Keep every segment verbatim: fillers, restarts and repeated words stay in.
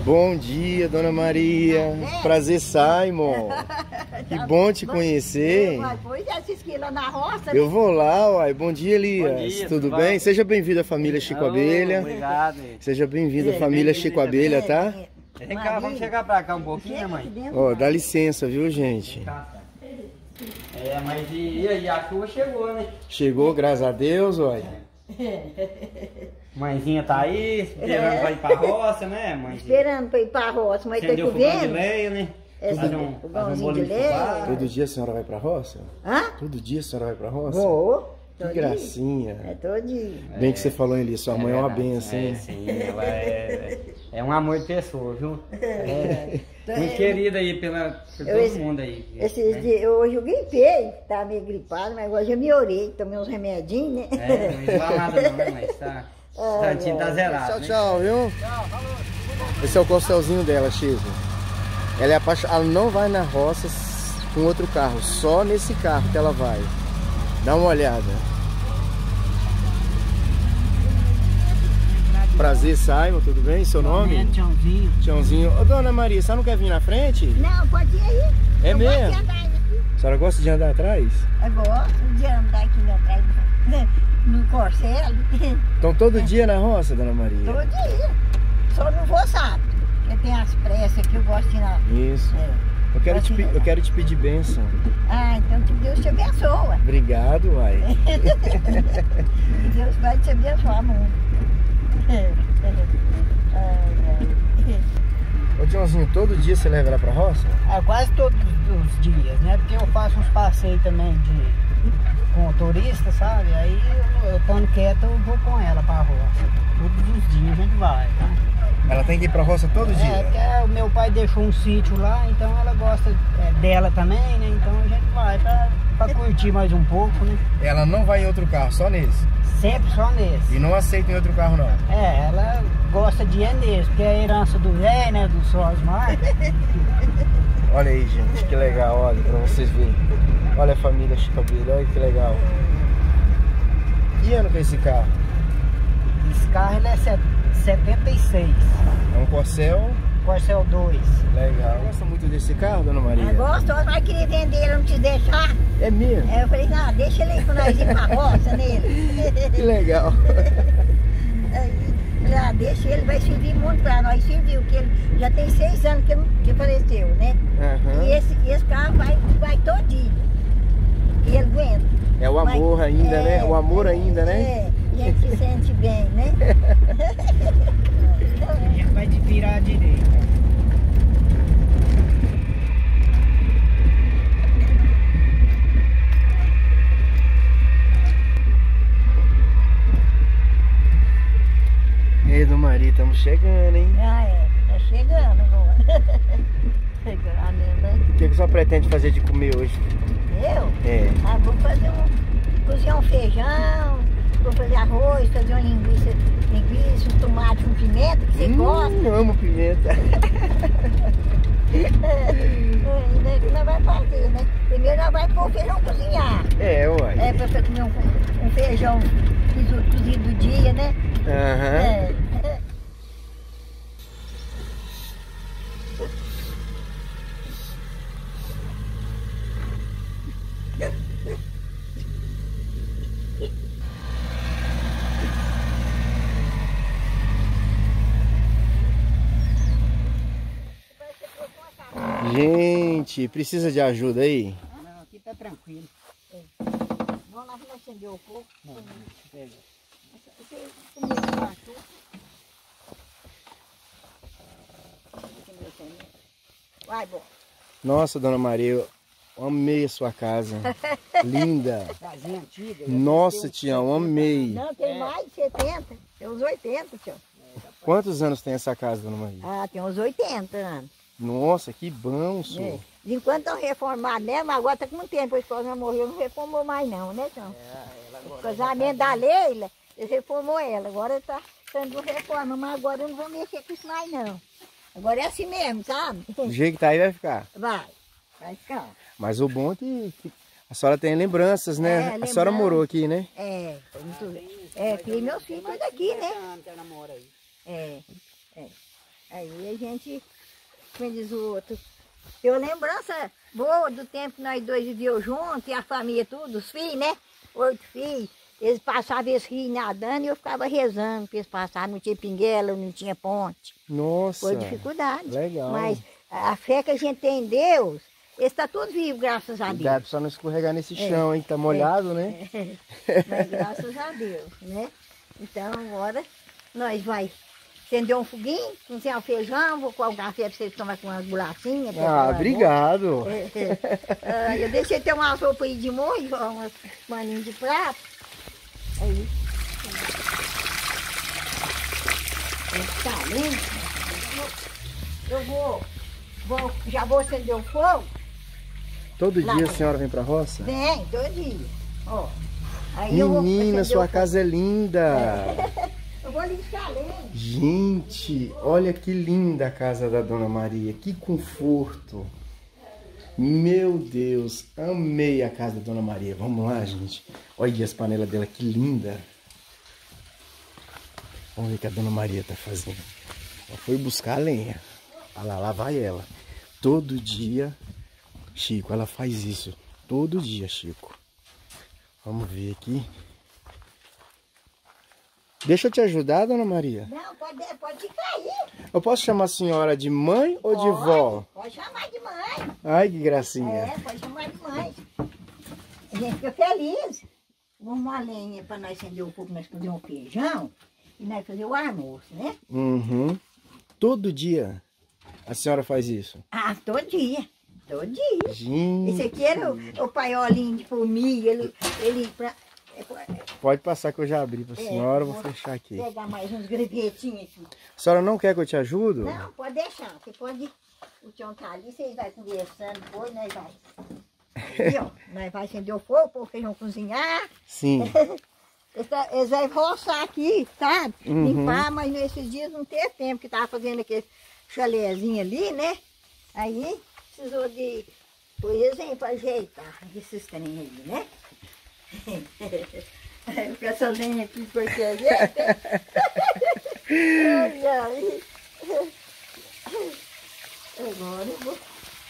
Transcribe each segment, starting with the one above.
Bom dia, Dona Maria. Prazer, Simon. Que bom te conhecer. Pois é, vocês que ir lá na roça. Eu vou lá, uai. Bom dia, Elias. Bom dia, tudo vai. bem? Seja bem-vindo à família Chico Oh, Abelha. Obrigado. Seja bem-vindo à É, família bem-vindo Chico Abelha, tá? Vem cá, vamos chegar pra cá um pouquinho, né, mãe? Ó, dá licença, viu, gente? É, mas e, e aí, a chuva chegou, né? Chegou, graças a Deus, uai. Mãezinha tá aí, esperando pra ir pra roça, né, mãe? Esperando pra ir pra roça, mas tá Acendeu o fogão de chovendo. lenha, né? É, Fazer um, fazer um fogãozinho bolinho de de lenha. fubá. Todo dia a senhora vai pra roça? Hã? Todo dia a senhora vai pra roça? Vou. Que todo gracinha. dia. É todo dia. Bem que você falou, Eli, sua mãe é uma verdade. benção, É, hein? sim, ela é, é um amor de pessoa, viu? É, muito querida aí pela, por Eu todo esse- mundo aí. Esses né? dias, hoje eu gripei, tava meio gripado, mas agora já melhorei, tomei uns remedinhos, né? É, não enjoa nada não, né, mas tá... O santinho tá zerado, Tchau, né? tchau, viu? Esse é o costelzinho dela, Chico. Ela é apaixonada, ela não vai na roça com outro carro, só nesse carro que ela vai. Dá uma olhada. Prazer, Simon, tudo bem? Seu nome? Tchãozinho. Tiãozinho. Ô, Dona Maria, você não quer vir na frente? Não, pode ir aí. É eu mesmo? Gosto de andar aqui. A senhora gosta de andar atrás? Eu gosto de andar aqui atrás do- no Corcelo. Então todo dia na roça, Dona Maria? Todo dia. Só não vou sábado. Porque tem as pressas que eu gosto de ir na. Isso. É. Eu quero, te, pe- eu quero te pedir bênção. Ah, então que Deus te abençoe. Obrigado, uai. Que Deus vai te abençoar muito. Ai, ai. Ô, Tiãozinho, todo dia você leva ela pra roça? É, quase todos os dias, né? Porque eu faço uns passeios também de, com turista, sabe? Aí eu, eu estando quieta, eu vou com ela pra roça. Todos os dias a gente vai, tá? Ela tem que ir pra roça todo É, dia? porque o meu pai deixou um sítio lá, então ela gosta é, dela também, né? Então a gente vai pra, pra curtir mais um pouco, né? Ela não vai em outro carro, só nesse? Sempre só nesse. E não aceita em outro carro, não? É, ela gosta de ir nesse, porque é a herança do velho, né? Do seu Osmar. Olha aí, gente, que legal, olha, pra vocês verem. Olha a família Chico Abelha, olha que legal. Que ano que é esse carro? Esse carro ele é set- setenta e seis. É um Corcel? Corcel dois. Legal. Gosta muito desse carro, Dona Maria? Eu gosto, mas queria vender ele, não te deixar. É mesmo? Aí eu falei, não, deixa ele aí com nós ir pra roça nele. Que legal. Aí, falei, ah, deixa ele, vai servir muito pra nós. Serviu, que ele já tem seis anos que, que faleceu, né? Aham. E esse, esse carro vai, vai todinho. E ele aguenta. É o amor Vai- ainda, é, né? O amor é, ainda, né? É, e a gente se sente bem, né? A gente vai de virar à direita. Ei, Dona Maria, estamos chegando, hein? Ah, é, tá chegando agora. Chegando, né? O que que a senhora pretende fazer de comer hoje? Eu? É. Ah, vou fazer um, cozinhar um feijão, vou fazer arroz, fazer uma linguiça, linguiça, um tomate com pimenta, que você Hum, gosta. amo pimenta. É, né, que nós vamos fazer, né? Primeiro nós vamos pôr o feijão cozinhar. É, uai. É, pra você comer um, um feijão cozido cozido do dia, né? Aham. É. Gente, precisa de ajuda aí? Não, aqui tá tranquilo. Não, nós vamos acender o fogo. Não, pega. Você comeu esse macho? Vai, bom. Nossa, Dona Maria, eu amei a sua casa. Linda. Casinha antiga. Nossa, Tião, amei. Não, tem mais de setenta. Tem uns oitenta, tio. Quantos anos tem essa casa, Dona Maria? Ah, tem uns oitenta anos. Nossa, que bom, senhor. É. De enquanto estão reformados mesmo, agora está com muito tempo, a esposa morreu, não reformou mais não, né, Tião? O casamento da Leila, ele reformou ela, agora está sendo reforma, mas agora eu não vou mexer com isso mais não. Agora é assim mesmo, sabe? Do jeito que tá aí vai ficar. Vai, vai ficar. Mas o bom é que, que a senhora tem lembranças, né? É, A senhora lembrança. morou aqui, né? É, foi muito... É, criei meus filhos daqui, né? Ela namora aí. É, é. Aí a gente, como diz o outro, eu lembrança boa do tempo que nós dois vivíamos juntos, e a família tudo, os filhos, né? Oito filhos. Eles passavam esse rio nadando e eu ficava rezando para eles passarem. Não tinha pinguela, não tinha ponte. Nossa. Foi dificuldade. Legal. Mas a fé que a gente tem em Deus, eles estão todos vivos, graças a Deus. Cuidado pra só não escorregar nesse chão, hein? Tá molhado, é, né? É. Mas graças a Deus, né? Então agora nós vai acender um foguinho, cozinhar o feijão, vou coar o café para vocês tomar com umas bolachinhas. Ah, obrigado. É, é. Ah, eu deixei ter umas roupas aí de molho, umas paninhos de prato. Aí. Tá lindo. Eu vou, vou, já vou acender o fogo. Todo Lá, dia a senhora vem pra roça? Vem, todo dia. Ó. Aí eu vou Menina, acender sua o casa é linda. fogo. Eu vou lixar a lenha. Gente, olha que linda a casa da Dona Maria. Que conforto. Meu Deus, amei a casa da Dona Maria. Vamos lá, gente. Olha as panelas dela, que linda. Vamos ver o que a Dona Maria tá fazendo. Ela foi buscar a lenha. Olha lá, lá vai ela. Todo dia, Chico, ela faz isso. Todo dia, Chico. Vamos ver aqui. Deixa eu te ajudar, Dona Maria. Não, pode, pode ficar aí. Eu posso chamar a senhora de mãe ou de Pode, vó? Pode chamar de mãe. Ai, que gracinha. É, pode chamar de mãe. A gente fica feliz. Vamos uma lenha para nós acender o fogo, nós fazer um feijão e nós fazer o almoço, né? Uhum. Todo dia a senhora faz isso? Ah, todo dia. Todo dia. Gente. Esse aqui era o, o paiolinho de formiga. Ele, ele pra, Pode passar que eu já abri para a é, senhora, vou vou fechar aqui. pegar mais uns grevetinhos aqui. A senhora não quer que eu te ajude? Não, pode deixar. Você pode... O Tião tá ali, vocês vão conversando, depois nós vai. Aqui, ó, nós vai acender o fogo, pôr o feijão cozinhar. Sim. Eles vão roçar aqui, sabe? Uhum. Limpar, mas nesses dias não teve tempo, que tava fazendo aquele chalézinho ali, né? Aí precisou de, por exemplo, ajeitar esses trem aí, né? Com essa lenha aqui, porque a gente... Ai, ai. Agora eu vou...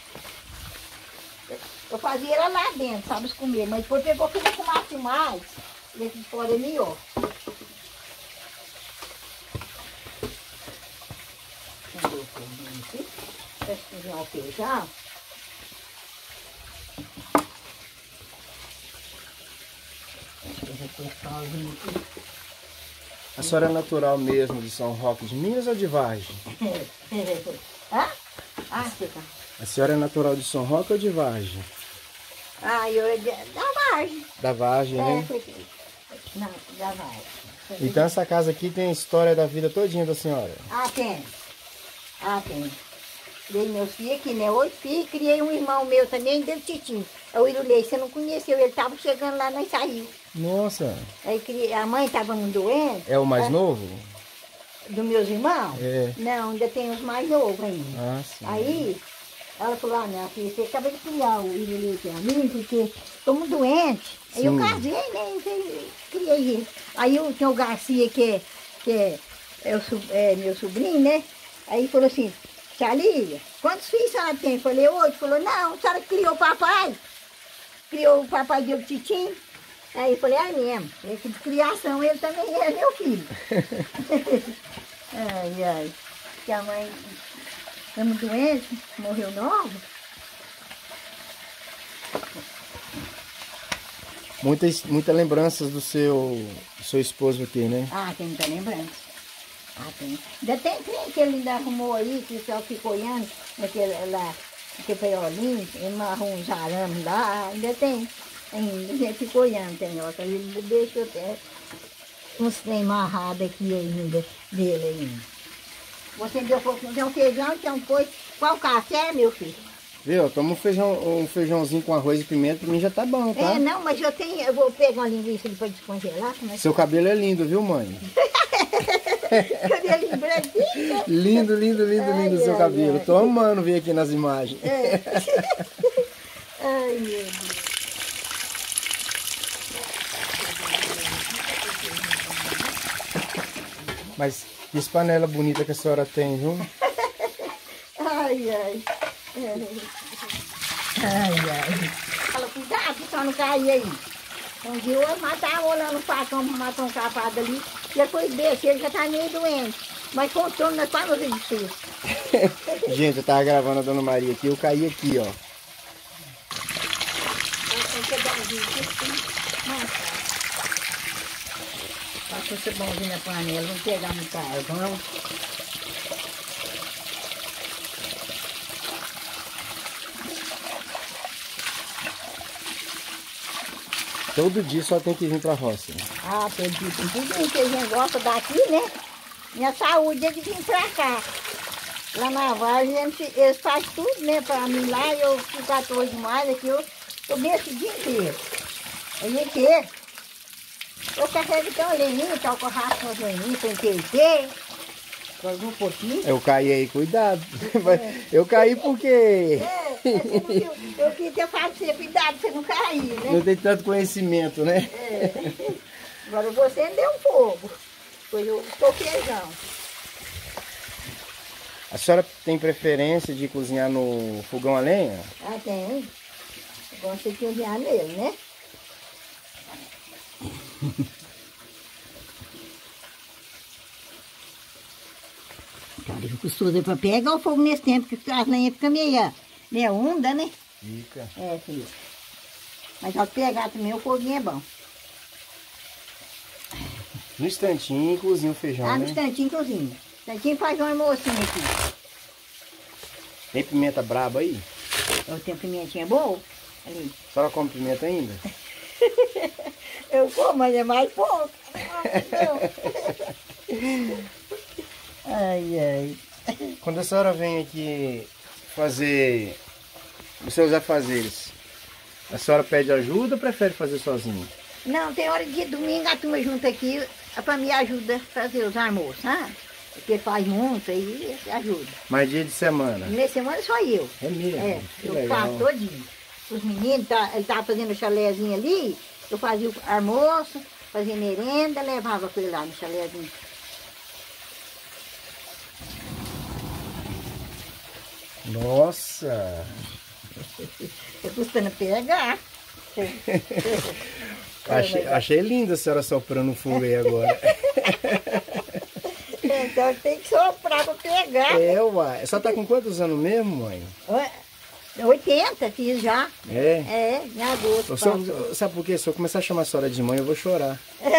Eu fazia ela lá dentro, sabe, comer, mas depois pegou que não fumasse mais. E aqui fora é melhor. Acendeu o foguinho aqui, para cozinhar o feijão. A senhora é natural mesmo de São Roque de Minas ou de Vargem? Hã? Ah, fica. A senhora é natural de São Roque ou de Vargem? Ah, eu é de- da Vargem. Da Vargem, É, né? porque... Não, da Vargem. Então essa casa aqui tem a história da vida todinha da senhora. Ah, tem. Ah, tem. Criei meus filhos aqui, né? Oito filhos. Criei um irmão meu também, dele Titinho. É o Irulei, você não conheceu, ele estava chegando lá, nós saímos. Nossa, Aí criei, a mãe estava muito doente. é o mais Ah, novo? Dos meus irmãos? É. Não, ainda tem os mais novos ainda. Ah, sim. Aí, ela falou, ah, minha filha, você acaba de criar o Irulei para mim, porque estou muito doente. Aí eu Sim. casei, né? e Criei ele. Aí o Tião Garcia, que, é, que é, é, o, so- é meu sobrinho, né? Aí falou assim, tia Lília, quantos filhos a senhora tem? Eu falei, oito. Falou, não, a senhora criou o papai. Criou o papai dele, Titinho. Aí eu falei, ah, mesmo. É que de criação ele também é meu filho. Ai, ai. Que a mãe é muito doente, morreu nova. Muitas, muitas lembranças do seu, do seu esposo aqui, né? Ah, tem muita lembrança. Ah, tem. Ainda tem trem que ele ainda arrumou aí, que o pessoal ficou olhando, naquele lá, naquele peiolinho, ele marrou uns arames lá, ainda tem. Ainda a gente ficou olhando, tem, ó, que ele deixou até uns trem amarrados aqui ainda, dele ainda. Você deu fogo, tem um feijão, tem um coisa. Qual café, meu filho? Viu? Toma um, feijão, um feijãozinho com arroz e pimenta, pra mim já tá bom, tá? É, não, mas eu tenho, eu vou pegar uma linguiça depois descongelar, como é que Seu cabelo é lindo, viu, mãe? cabelinho branquinho? Lindo, lindo, lindo, Ai, lindo o seu ai, cabelo. ai. Tô amando ver aqui nas imagens. É. Ai, meu Deus. Mas que panela bonita que a senhora tem, viu? Ai, ai. Ai, ai. Fala, cuidado, só não cair aí. Um dia eu matava olhando o facão para matar um capado ali. Depois desse, ele já tá meio doente. Mas contou, nós quase não resistimos. Gente, eu tava gravando a Dona Maria aqui, eu caí aqui, ó. Passa esse bonzinho na panela, vamos pegar no carvão. Todo dia só tem que vir pra roça. Ah, todo dia tem tudo que a gente gosta daqui, né? Minha saúde é de vir pra cá. Lá na Vargem, eles fazem tudo, né, pra mim lá, eu fico quatorze demais, aqui eu tô bem esse dia inteiro. Aí o quê? Eu carrego então leninho, toco o rastro nos leninhos, tem que ter. Um pouquinho. Eu caí aí, cuidado. Eu caí porque... É, eu, eu queria ter falado pra você, cuidado pra você não cair, né? Não tem tanto conhecimento, né? É. Agora você deu um fogo. Depois eu tô feijão. A senhora tem preferência de cozinhar no fogão a lenha? Ah, tem. Gosto de cozinhar nele, né? Cara, eu costumo dizer pra pegar o fogo nesse tempo, porque as lenhas ficam meio, meio úmida, né? Fica. É, filho. Mas ao pegar também o foguinho é bom. No instantinho cozinha o feijão, Ah, no né? instantinho cozinha. No instantinho faz um almocinho aqui. Tem pimenta braba aí? Eu tenho pimentinha boa ali. A senhora come pimenta ainda? Eu como, mas é mais pouco. Ai, ai. Quando a senhora vem aqui fazer os seus afazeres, a senhora pede ajuda ou prefere fazer sozinha? Não, tem hora de domingo a turma junta aqui, pra me ajuda a fazer os almoços, sabe? Porque faz muito aí, ajuda. Mais dia de semana? Nessa semana só eu. É mesmo? É, Que eu legal. faço todinho. Os meninos, tá, ele tava fazendo o chalézinho ali, eu fazia o almoço, fazia merenda, levava pra ele lá no chalézinho. Nossa! Eu custando pegar. Achei, achei linda a senhora soprando fogo aí agora. Então tem que soprar pra pegar. É, uai. A senhora tá com quantos anos mesmo, mãe? oitenta, fiz já. É? É, em agosto. Eu sou, sabe por quê? Se eu começar a chamar a senhora de mãe, eu vou chorar.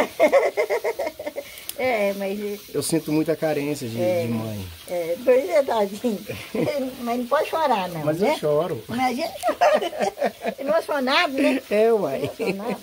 É, mas... Eu sinto muita carência de, é, de mãe. É, pois é, tadinho. Mas não pode chorar, não. Mas né? eu choro. Mas a gente chora. Emocionado, né? É, uai. Emocionado.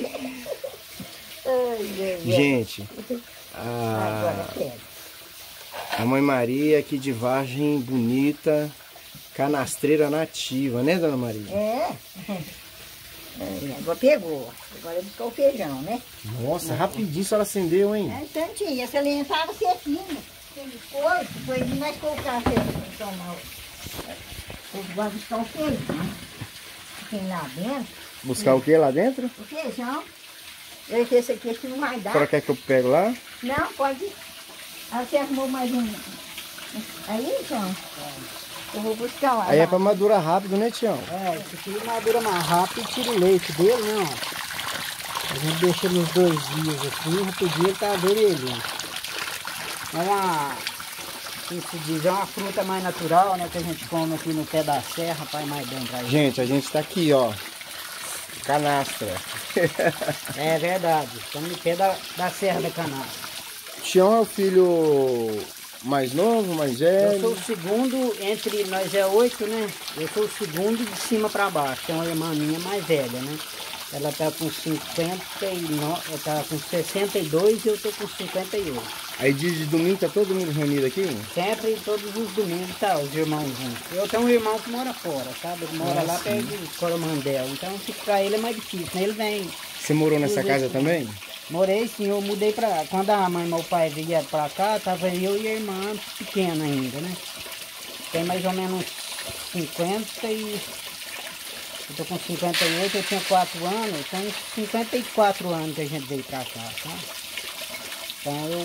Ai, gente, agora a, pega. a Mãe Maria aqui de Vargem bonita, canastreira nativa, né, Dona Maria? É. É, agora pegou. Agora eu buscar o feijão, né? Nossa, rapidinho a senhora acendeu, hein? É, tantinho. Essa lenha estava sequinha. Depois, depois nós colocar feijão. Tomar. Vou buscar o feijão. Tem lá dentro. Buscar o que lá dentro? O feijão. Eu disse, esse aqui acho que não vai A dar. senhora quer que eu pego lá? Não, pode. Aí você arrumou mais um. Aí, então. Eu vou buscar lá. Aí é pra madurar rápido, né, Tião? É, esse aqui madura mais rápido e tira o leite dele, não. A gente deixa nos dois dias assim, rapidinho ele tá vermelhinho. É uma, como se diz, é uma fruta mais natural, né, que a gente come aqui no pé da serra, faz mais bem pra gente. Gente, a gente tá aqui, ó. Canastra. É verdade, estamos no pé da, da serra da canastra. Tião é o filho mais novo, mais velho? Eu sou o segundo, entre nós é oito, né? Eu sou o segundo de cima para baixo. Tem uma irmã minha mais velha, né? Ela tá com cinquenta e nove, ela tá com sessenta e dois e eu tô com cinquenta e oito. Aí dia de domingo tá todo mundo reunido aqui? Sempre, todos os domingos, tá, os irmãos juntos. Eu tenho um irmão que mora fora, sabe? Ele mora Ah, lá sim. perto de Coromandel. Então, ficar ele é mais difícil, né? Ele vem. Você morou nessa Tudo casa isso, também? Morei sim, eu mudei pra... Quando a mãe e meu pai vieram pra cá, tava eu e a irmã pequena ainda, né? Tem mais ou menos cinquenta e... Eu tô com cinquenta e oito, eu tinha quatro anos, então cinquenta e quatro anos que a gente veio pra cá, tá? Então eu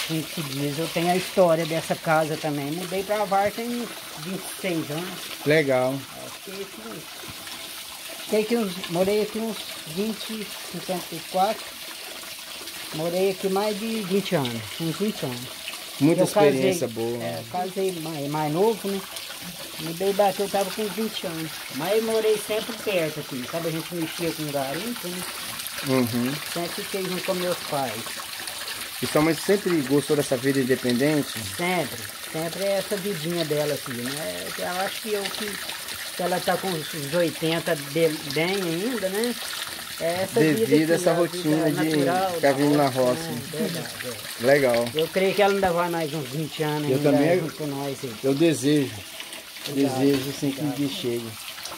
como se diz, eu tenho a história dessa casa também. Mudei pra Var tem vinte e seis anos. Legal. É, fiquei aqui, fiquei aqui uns, morei aqui uns vinte, cinquenta e quatro. Morei aqui mais de vinte anos, uns vinte anos. Muita Eu experiência casei, boa. É, casei mais, mais novo, né? Mudei daqui, eu tava com vinte anos. Mas morei sempre perto aqui, sabe? A gente mexia com garimpo, né? Uhum. Sempre fiquei junto com meus pais. E sua mãe sempre gostou dessa vida independente? Sempre, sempre é essa vidinha dela aqui, né? Eu acho que eu que, que ela tá com os oitenta de, bem ainda, né? É essa Devido vida a essa a rotina vida de natural, ficar da vindo na roça. né? Verdade, é. Legal. Eu creio que ela ainda vai mais uns vinte anos Eu ainda também- junto com nós. Aí. Eu desejo. Obrigado. Desejo sim que o dia chegue.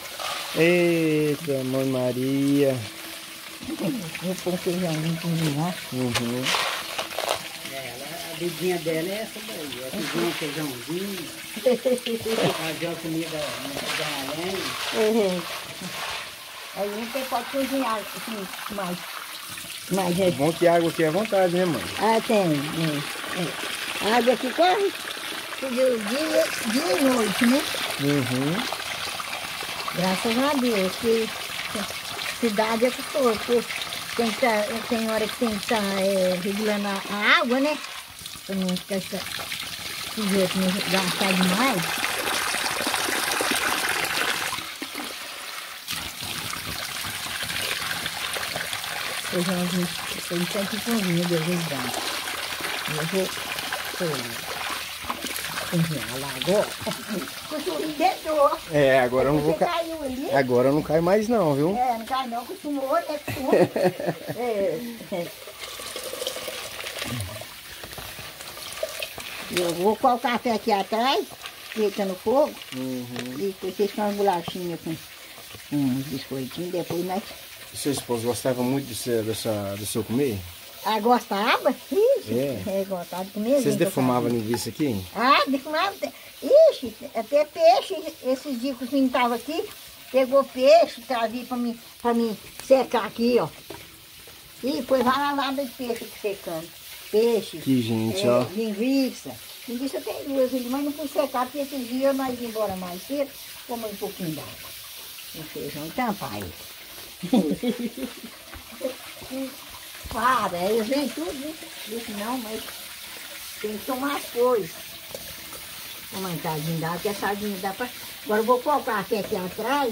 Eita, Mãe Maria. Vou pôr um feijãozinho pra cozinhar. Uhum. É, ela- a vidinha dela é essa daí. É cozinhar um feijãozinho, fazer a comida da lenha. Aí a gente pode cozinhar assim, mais. mais é. Bom que água aqui é à vontade, né, mãe? Ah, tem. É, é. A água aqui corre de dia, dia e noite, né? Uhum. Graças a Deus, que cidade é que for, porque tem, que tá, tem hora que tem que estar é, regulando a, a água, né? Pra não ficar essa- esse jeito, não gastar demais. Feijãozinho, tem que aqui comigo, de vez em quando. Eu vou pô, cozinhar lá agora. O churinho deitou. É, agora eu não vou Você ca... caiu ali? Agora eu não caio mais não, viu? É, não cai não, costumou, né? Costumou. É. Eu vou colocar o café aqui atrás, fica no fogo, Uhum. e depois vocês com as bolachinhas com uns biscoitinhos, depois nós... Seu esposo gostava muito do seu, dessa, do seu comer? Ah, gostava? Ixi, É. é, gostava de comer. Vocês gente, defumavam gostava. linguiça aqui? Ah, defumava. Ixi, até peixe, esses dias que os meninos estavam aqui, pegou peixe, trazia pra mim, pra mim secar aqui, ó. E foi lá na lada de peixe aqui secando. Peixe, Que gente, é, ó. linguiça. Linguiça tem duas, mas não fui secar, porque esses dias nós íamos embora mais cedo, como um pouquinho d'água. O feijão e tampar ele. Para, eles vêm tudo, né? Isso não, mas tem que tomar as coisas. Uma tadinha dá, que a sardinha dá pra... Agora eu vou colocar aqui, aqui atrás.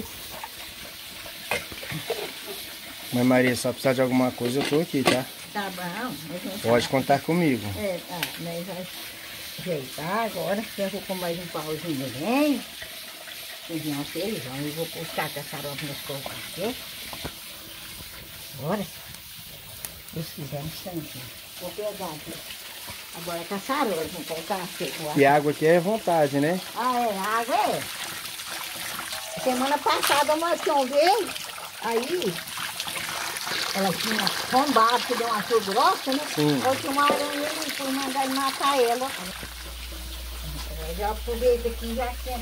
Mãe Maria, só precisar de alguma coisa, eu tô aqui, tá? Tá bom. mas não tá. Pode contar comigo. É, tá, mas vai ajeitar agora. Eu vou com mais um pauzinho de lenha. Cozinhar o feijão. Eu vou buscar a caçarola nos colocar. Agora, se Deus quiser, um instantinho. Vou pegar aqui. Agora a caçarola, vou colocar aqui. E a água aqui é à vontade, né? Ah, é, a água é. Semana passada nós veio, aí ela tinha bombado, que deu uma chuva grossa, né? Sim. Eu tinha uma aranha ali, fui mandar ele matar ela. Eu já aproveito aqui e já tinha.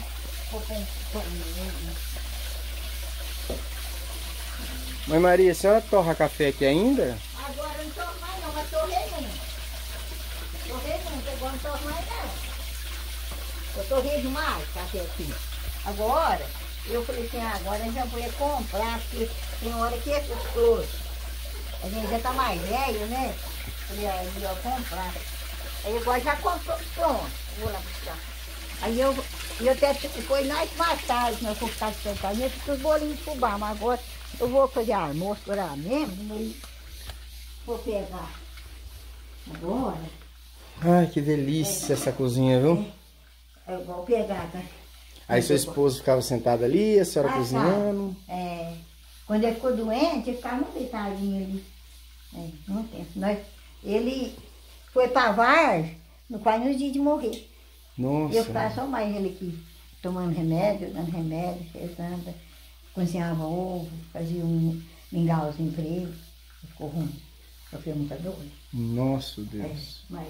Mãe Maria, a senhora torra café aqui ainda? Agora não torro mais não, mas torrei muito. Torrei muito, agora não torro mais não. Eu torrei demais café aqui. Agora, eu falei assim, ah, agora eu já vou comprar, porque tem hora que é custoso. A gente já tá mais velho, né? Falei, ah, é melhor comprar. Aí agora já comprou pronto, vou lá buscar. Aí eu, eu até depois nós mais tarde, nós fomos ficar de sentar, eu fiz os bolinhos de fubá, mas agora eu vou fazer almoço por lá mesmo, aí vou pegar agora. Ai, que delícia essa cozinha, viu? Eu vou pegar, tá? Aí seu esposo ficava sentado ali, a senhora Ah, cozinhando. tá. É, quando ele ficou doente, ele ficava muito deitadinho ali. É, muito tempo. Nós, ele foi para Vargem, no quase no dia de morrer. Nossa. Eu ficava só mais ele aqui, tomando remédio, dando remédio, rezando, cozinhava ovo, fazia um mingauzinho para ele. Ficou ruim. Sofreu muita dor. Nossa, É, Deus. mas...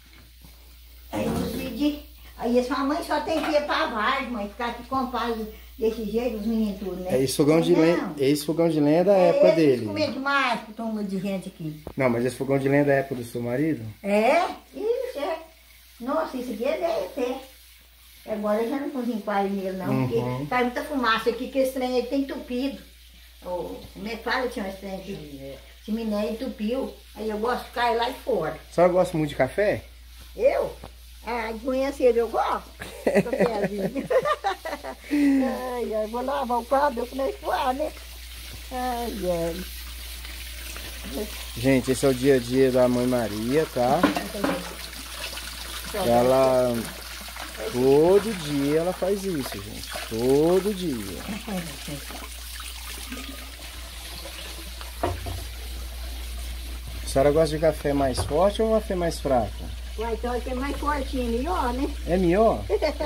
Aí eu pedi, aí sua mãe só tem que ir para Vargem, mãe, ficar aqui com o pai desse jeito, os meninos tudo, né? É esse fogão de lenha, esse fogão de lenha é da é, época eles dele. comer demais, com turma de gente aqui. Não, mas esse fogão de lenha é da época do seu marido? É, isso é. Nossa, isso aqui é velho até. Agora eu já não cozinho quase nele não, Uhum. porque faz muita fumaça aqui, que esse trem aí tem entupido. O Mefala tinha esse trem aqui, chaminé entupiu. Aí eu gosto de ficar lá e fora. A senhora gosta muito de café? Eu? Ah, de manhã cedo eu gosto. Cafézinho. Ai, ai, vou lavar o quadro, eu começo a voar, né? Ai, ai. Gente, esse é o dia a dia da Mãe Maria, tá? Ela... Todo dia ela faz isso, gente. Todo dia. A senhora gosta de café mais forte ou café mais fraco? Uai, então aqui é mais fortinho, melhor, né? É melhor?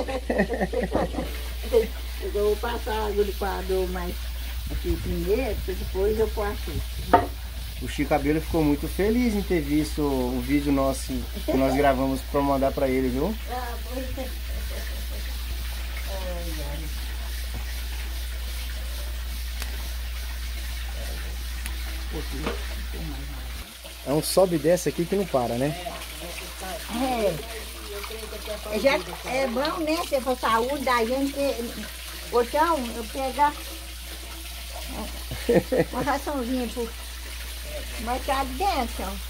Eu vou passar a água do quadro mais aqui primeiro, depois eu passo. O Chico Cabelo ficou muito feliz em ter visto o vídeo nosso que nós gravamos para mandar para ele, viu? Ah, pois é. Ai, ai. É um sobe e desce aqui que não para, né? É. É, já é bom, né? Ter pra saúde da gente. Ou então, eu pegar uma raçãozinha pro mercado dentro, ó.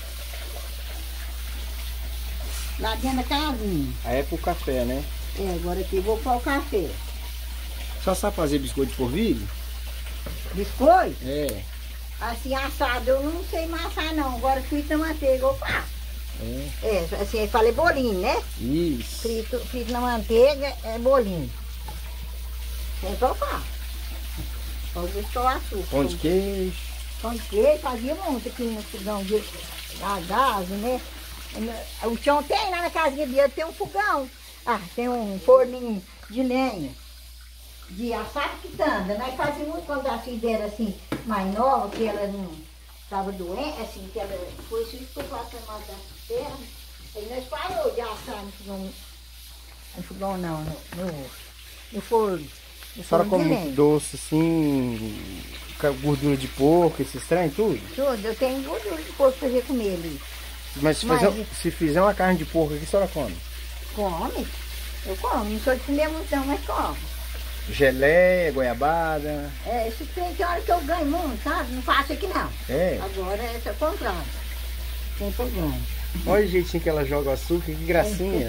Lá dentro da casinha. Aí é pro café, né? É, agora aqui eu vou pôr o café. Só sabe fazer biscoito de polvilho? Biscoito? É. Assim, assado eu não sei amassar não. Agora frito na manteiga eu faço. É. É, assim, eu falei bolinho, né? Isso. Frito, frito na manteiga é bolinho. É que eu faço. Pode ver o açúcar. Pão de queijo. Pão de queijo, fazia muito aqui no fogão de a gás, né? O chão tem lá na casinha dele, tem um fogão. Ah, tem um forninho de lenha. De assar quitanda. Nós fazíamos muito quando as filhas eram assim, mais novas, que ela não estava doente, assim, que ela foi isso que eu faço mais da terra. Aí nós parou de assar no fogão. No fogão não, no, no, no forno. A senhora come muito doce, assim, com gordura de porco, esses trem, tudo? Tudo, eu tenho gordura de porco pra comer ali. Mas se, Mas- Fizer, se fizer uma carne de porco aqui, a senhora come? Come. Eu como, não sou de comer muito não, mas como. Geleia, goiabada. É, isso tem, tem hora que eu ganho muito, sabe? Não faço aqui não. É. Agora é o contrário. Sempre eu ganho. Olha o jeitinho que ela joga o açúcar, que gracinha.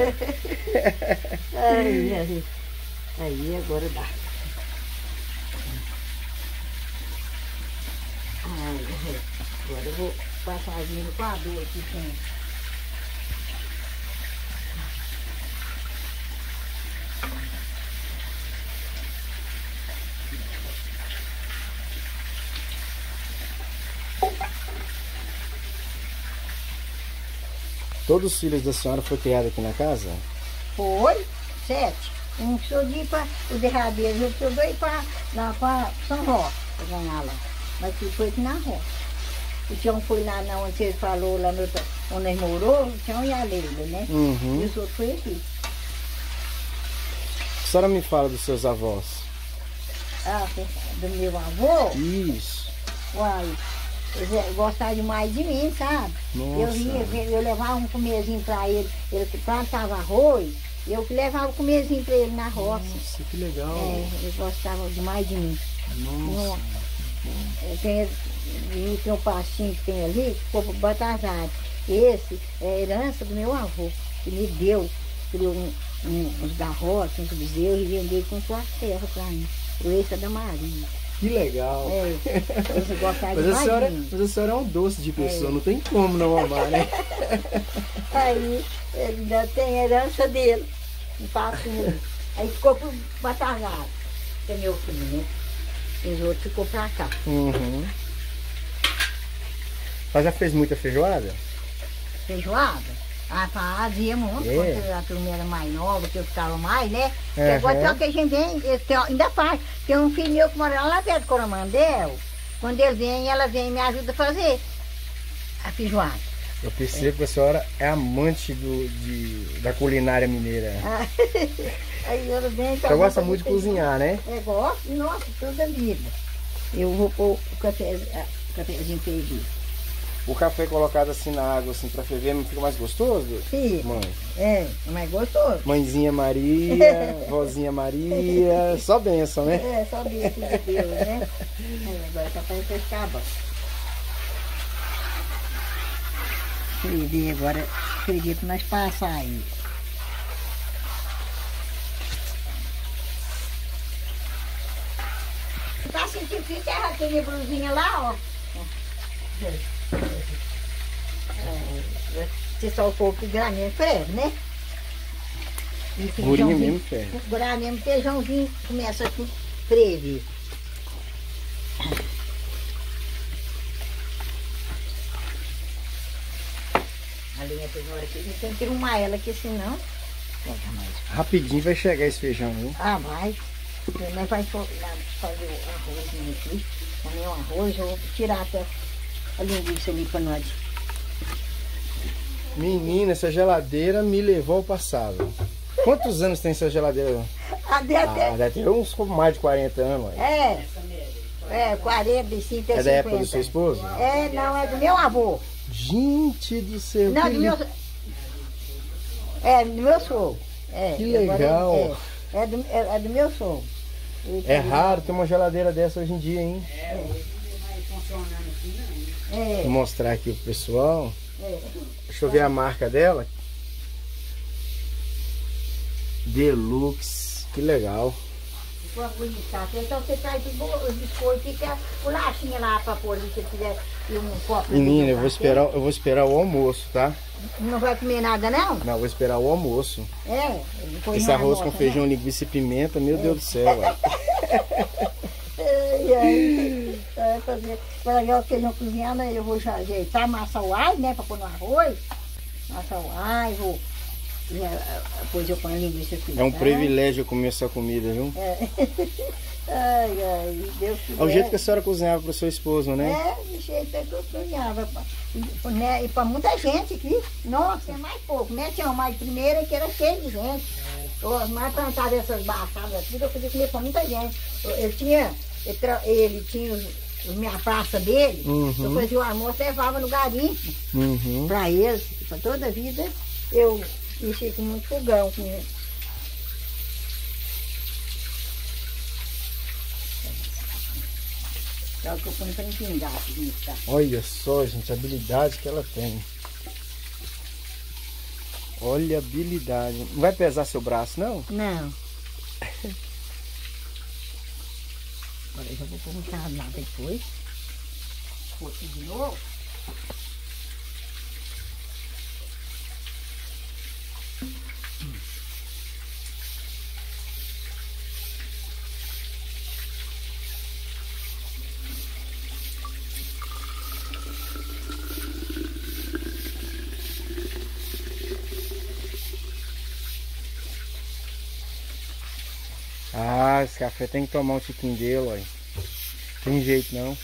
Aí, aí, aí agora dá. Ai, ai, agora eu vou passar ali no coador aqui tem. Todos os filhos da senhora foram criados aqui na casa? Foi, sete. Um precisou de ir para o derradeiro, eu precisou ir para lá para São Roque, para ganhar lá. Mas que foi aqui na roça. O Tião foi lá na onde você falou, lá no, onde nós morou, o Tião e a Leila, né? Uhum. E os outros foi aqui. A senhora me fala dos seus avós. Ah, do meu avô, Isso. uai, eles gostavam demais de mim, sabe? Nossa. Eu ia, eu levava um comerzinho para ele, ele que plantava arroz, eu que levava o comerzinho para ele na roça. Nossa, que legal. É, eles gostavam demais de mim. Nossa. É, tem, e tem um pastinho que tem ali, que ficou batazado. Esse é herança do meu avô, que me deu, criou um, um, uns garrotes, uns bezerros e vendeu com suas terras para mim. O esse é da Maria. Que legal. É, eles gostavam Mas a, demais senhora, de mim. mas a senhora é um doce de pessoa, não tem como não amar, né? Aí ele ainda tem herança dele, um pastinho. Aí ficou pro batazado, que é meu filho, né? Os outros ficou pra cá. Uhum. Mas já fez muita feijoada? Feijoada? Ah, fazia muito, É. quando a turma era mais nova, que eu ficava mais, né? Uhum. E agora tem uma que a gente vem, eu tenho- ainda faz. Tem um filho meu que mora lá perto de Coromandel. Quando ele vem, ela vem e me ajuda a fazer a feijoada. Eu percebo que a senhora é amante do, de, da culinária mineira. Aí ela vem... Você gosta muito de cozinhar, né? É, gosto. Nossa, toda a vida. Eu vou pôr o café, o cafezinho fervido. O café colocado assim na água, assim, pra ferver, não fica mais gostoso? Sim. Mãe. É, é mais gostoso. Mãezinha Maria, vozinha Maria, só bênção, né? É, só bênção de Deus, né? É, agora tá para pescar, bom. Ferver agora, acredito nós passar aí. Tá sentindo que terra aquele brusinha lá, ó. É, se só o pouco de graninha ferve, né? Burinho mesmo ferve. Graninha mesmo, feijãozinho começa a ferver. A linha tem hora que a gente tem que arrumar ela, que senão... Rapidinho vai chegar esse feijão, viu? Ah, vai. Nós vamos fazer o arrozinho aqui. Comer um arroz, eu vou tirar até a linguiça ali pra nós. Menina, essa geladeira me levou ao passado. Quantos anos tem essa geladeira? Ah, deve Ah, deve ter uns mais de quarenta anos. Ué. É, é, quarenta e cinco, É da época do seu esposo? É, não, é do meu avô. Gente do céu, Não, que, do li- meu... É, do meu sogro. É, Que agora legal. É, é, do, é, é do meu sogro. é raro ter uma geladeira dessa hoje em dia, hein? É, Vou mostrar aqui pro pessoal. é. Deixa eu ver a marca dela. Deluxe, que legal. Ficou bonita. Então você traz os bo- os biscoitos, fica bolachinha lá pra pôr ali, se você quiser e um copo. Menina, eu vou de esperar, eu vou esperar o almoço, tá? Não vai comer nada, não? Não, eu vou esperar o almoço. É. depois Esse não arroz com almoça, feijão, linguiça e pimenta, meu Deus do céu, ué. né? Ai, ai. Vai fazer. Para pegar o feijão cozinhando, aí eu vou já ajeitar, amassar o alho, né? Pra pôr no arroz. Amassar o alho, vou. já- Depois eu ponho a linguiça aqui. É um privilégio comer essa comida, viu? É. Ai, ai, Deus quiser. É o jeito que a senhora cozinhava para o seu esposo, né? É, do jeito que eu cozinhava. E, né, e para muita gente aqui. Nossa, é mais pouco, né? Tinha uma de primeira que era cheio de gente. Eu, mais plantava essas barracadas aqui, eu podia comer para muita gente. Eu, eu tinha, ele, tra- ele tinha os, os minha praça dele, Uhum. eu fazia o almoço, levava no garimpo Uhum. para eles. Para toda a vida eu mexi com muito fogão. Com, é o que eu ponho para empingar, assim, tá? Olha só, gente, a habilidade que ela tem. Olha a habilidade. Não vai pesar seu braço, não? Não. Agora eu já vou colocar lá depois. Vou aqui de novo. Ah, esse café tem que tomar um tiquinho dele, olha. Tem jeito não.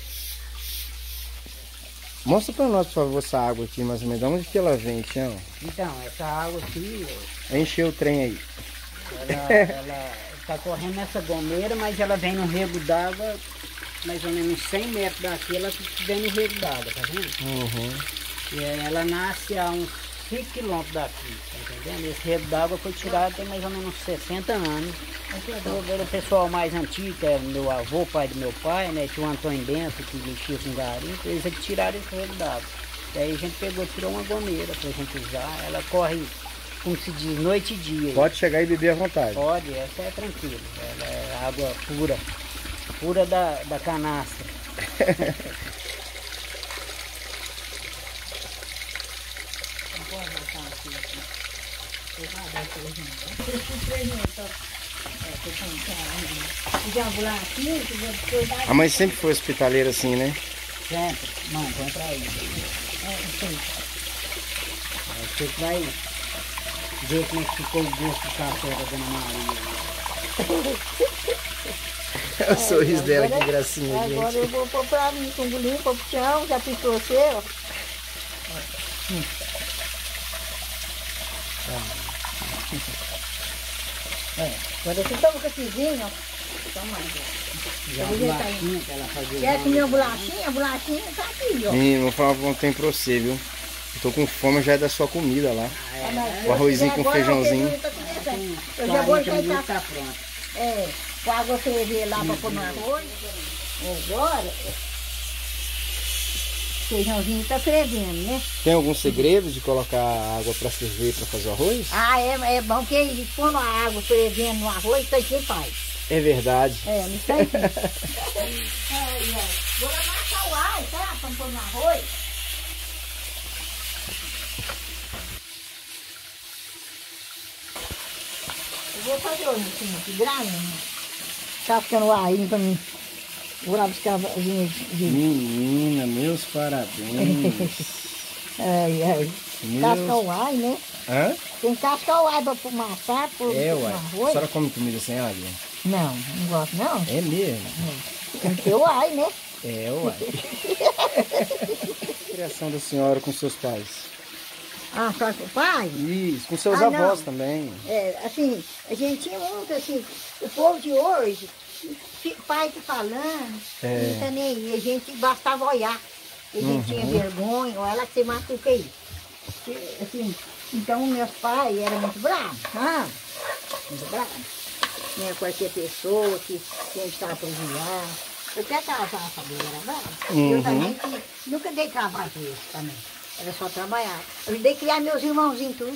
Mostra pra nós, por favor, essa água aqui, mais ou menos. De onde que ela vem, Tião? Então, essa água aqui, Encheu o trem aí. ela, ela tá correndo nessa gomeira, mas ela vem no rego d'água, mais ou menos cem metros daqui, ela vem no rego d'água, tá vendo? Uhum. E aí ela nasce a uns cinco quilômetros daqui, tá entendendo? Esse rego d'água foi tirado tem mais ou menos sessenta anos. Então, o pessoal mais antigo, que é meu avô, pai do meu pai, né? Tinha o Antônio Bento, que mexia com garimpo, eles é que tiraram esse rego d'água. E aí a gente pegou, tirou uma gomeira pra gente usar, ela corre, como se diz, noite e dia. Pode chegar e beber à vontade. Pode, essa é tranquila. Ela é água pura, pura da, da canastra. A mãe sempre foi hospitaleira assim, né? Sempre, não, põe pra aí. Você vai ver como é que ficou o gosto do café da Dona Maria. O sorriso dela, que gracinha, Agora gente. eu vou pôr pra mim, com um bolinho, pôr pro chão, já pintou você, ó. É. Quando você toma cafezinho, ó. Toma mais, ó. Já a bolachinha pra ela fazer. Quer comer uma bolachinha? A bolachinha tá aqui, ó. Menino, vou falar um tempo pra você, viu? Eu tô com fome já é da sua comida lá. Ah, mas O arrozinho com agora, feijãozinho. o feijão tá começando. Eu já vou quarenta minutos deitar. tá pronto. É, com água ferver lá pra pôr no arroz. Agora, o feijãozinho tá fervendo, né? Tem algum segredo de colocar água pra ferver pra fazer o arroz? Ah, é, é bom que ele põe a água fervendo no arroz, isso aqui faz. É verdade. É, não sei. Ai, ai. Vou amassar o alho, tá? Pra pôr no arroz. Eu vou fazer hoje assim, aqui, grande. Tá ficando aí pra mim. Vou lá buscar a vinha de... Menina, meus parabéns. Ai, ai. Meus... Casca o alho, né? Hã? Tem que cascar o alho pra amassar, pôr É, no uai. A arroz. senhora come comida sem alho? Não, não gosto não. É mesmo? Tem que ter o alho, né? É, uai. Criação da senhora com seus pais. Ah, só com o pai? Isso, com seus Ah, avós não. também. É, assim, a gente tinha muito, assim, o povo de hoje, fi- pai que falando, É. não tá nem aí, a gente bastava olhar. A gente Uhum. tinha vergonha, olha lá que você machuca aí. Que, Assim, então meus pais eram muito bravos, ah, muito bravos. Tinha qualquer pessoa que tentava proviar. Eu até casar, sabe, eu era brava. Uhum. Eu também que, nunca dei trabalho pra eles também. Era só trabalhar. Eu ajudei a criar meus irmãozinhos tudo.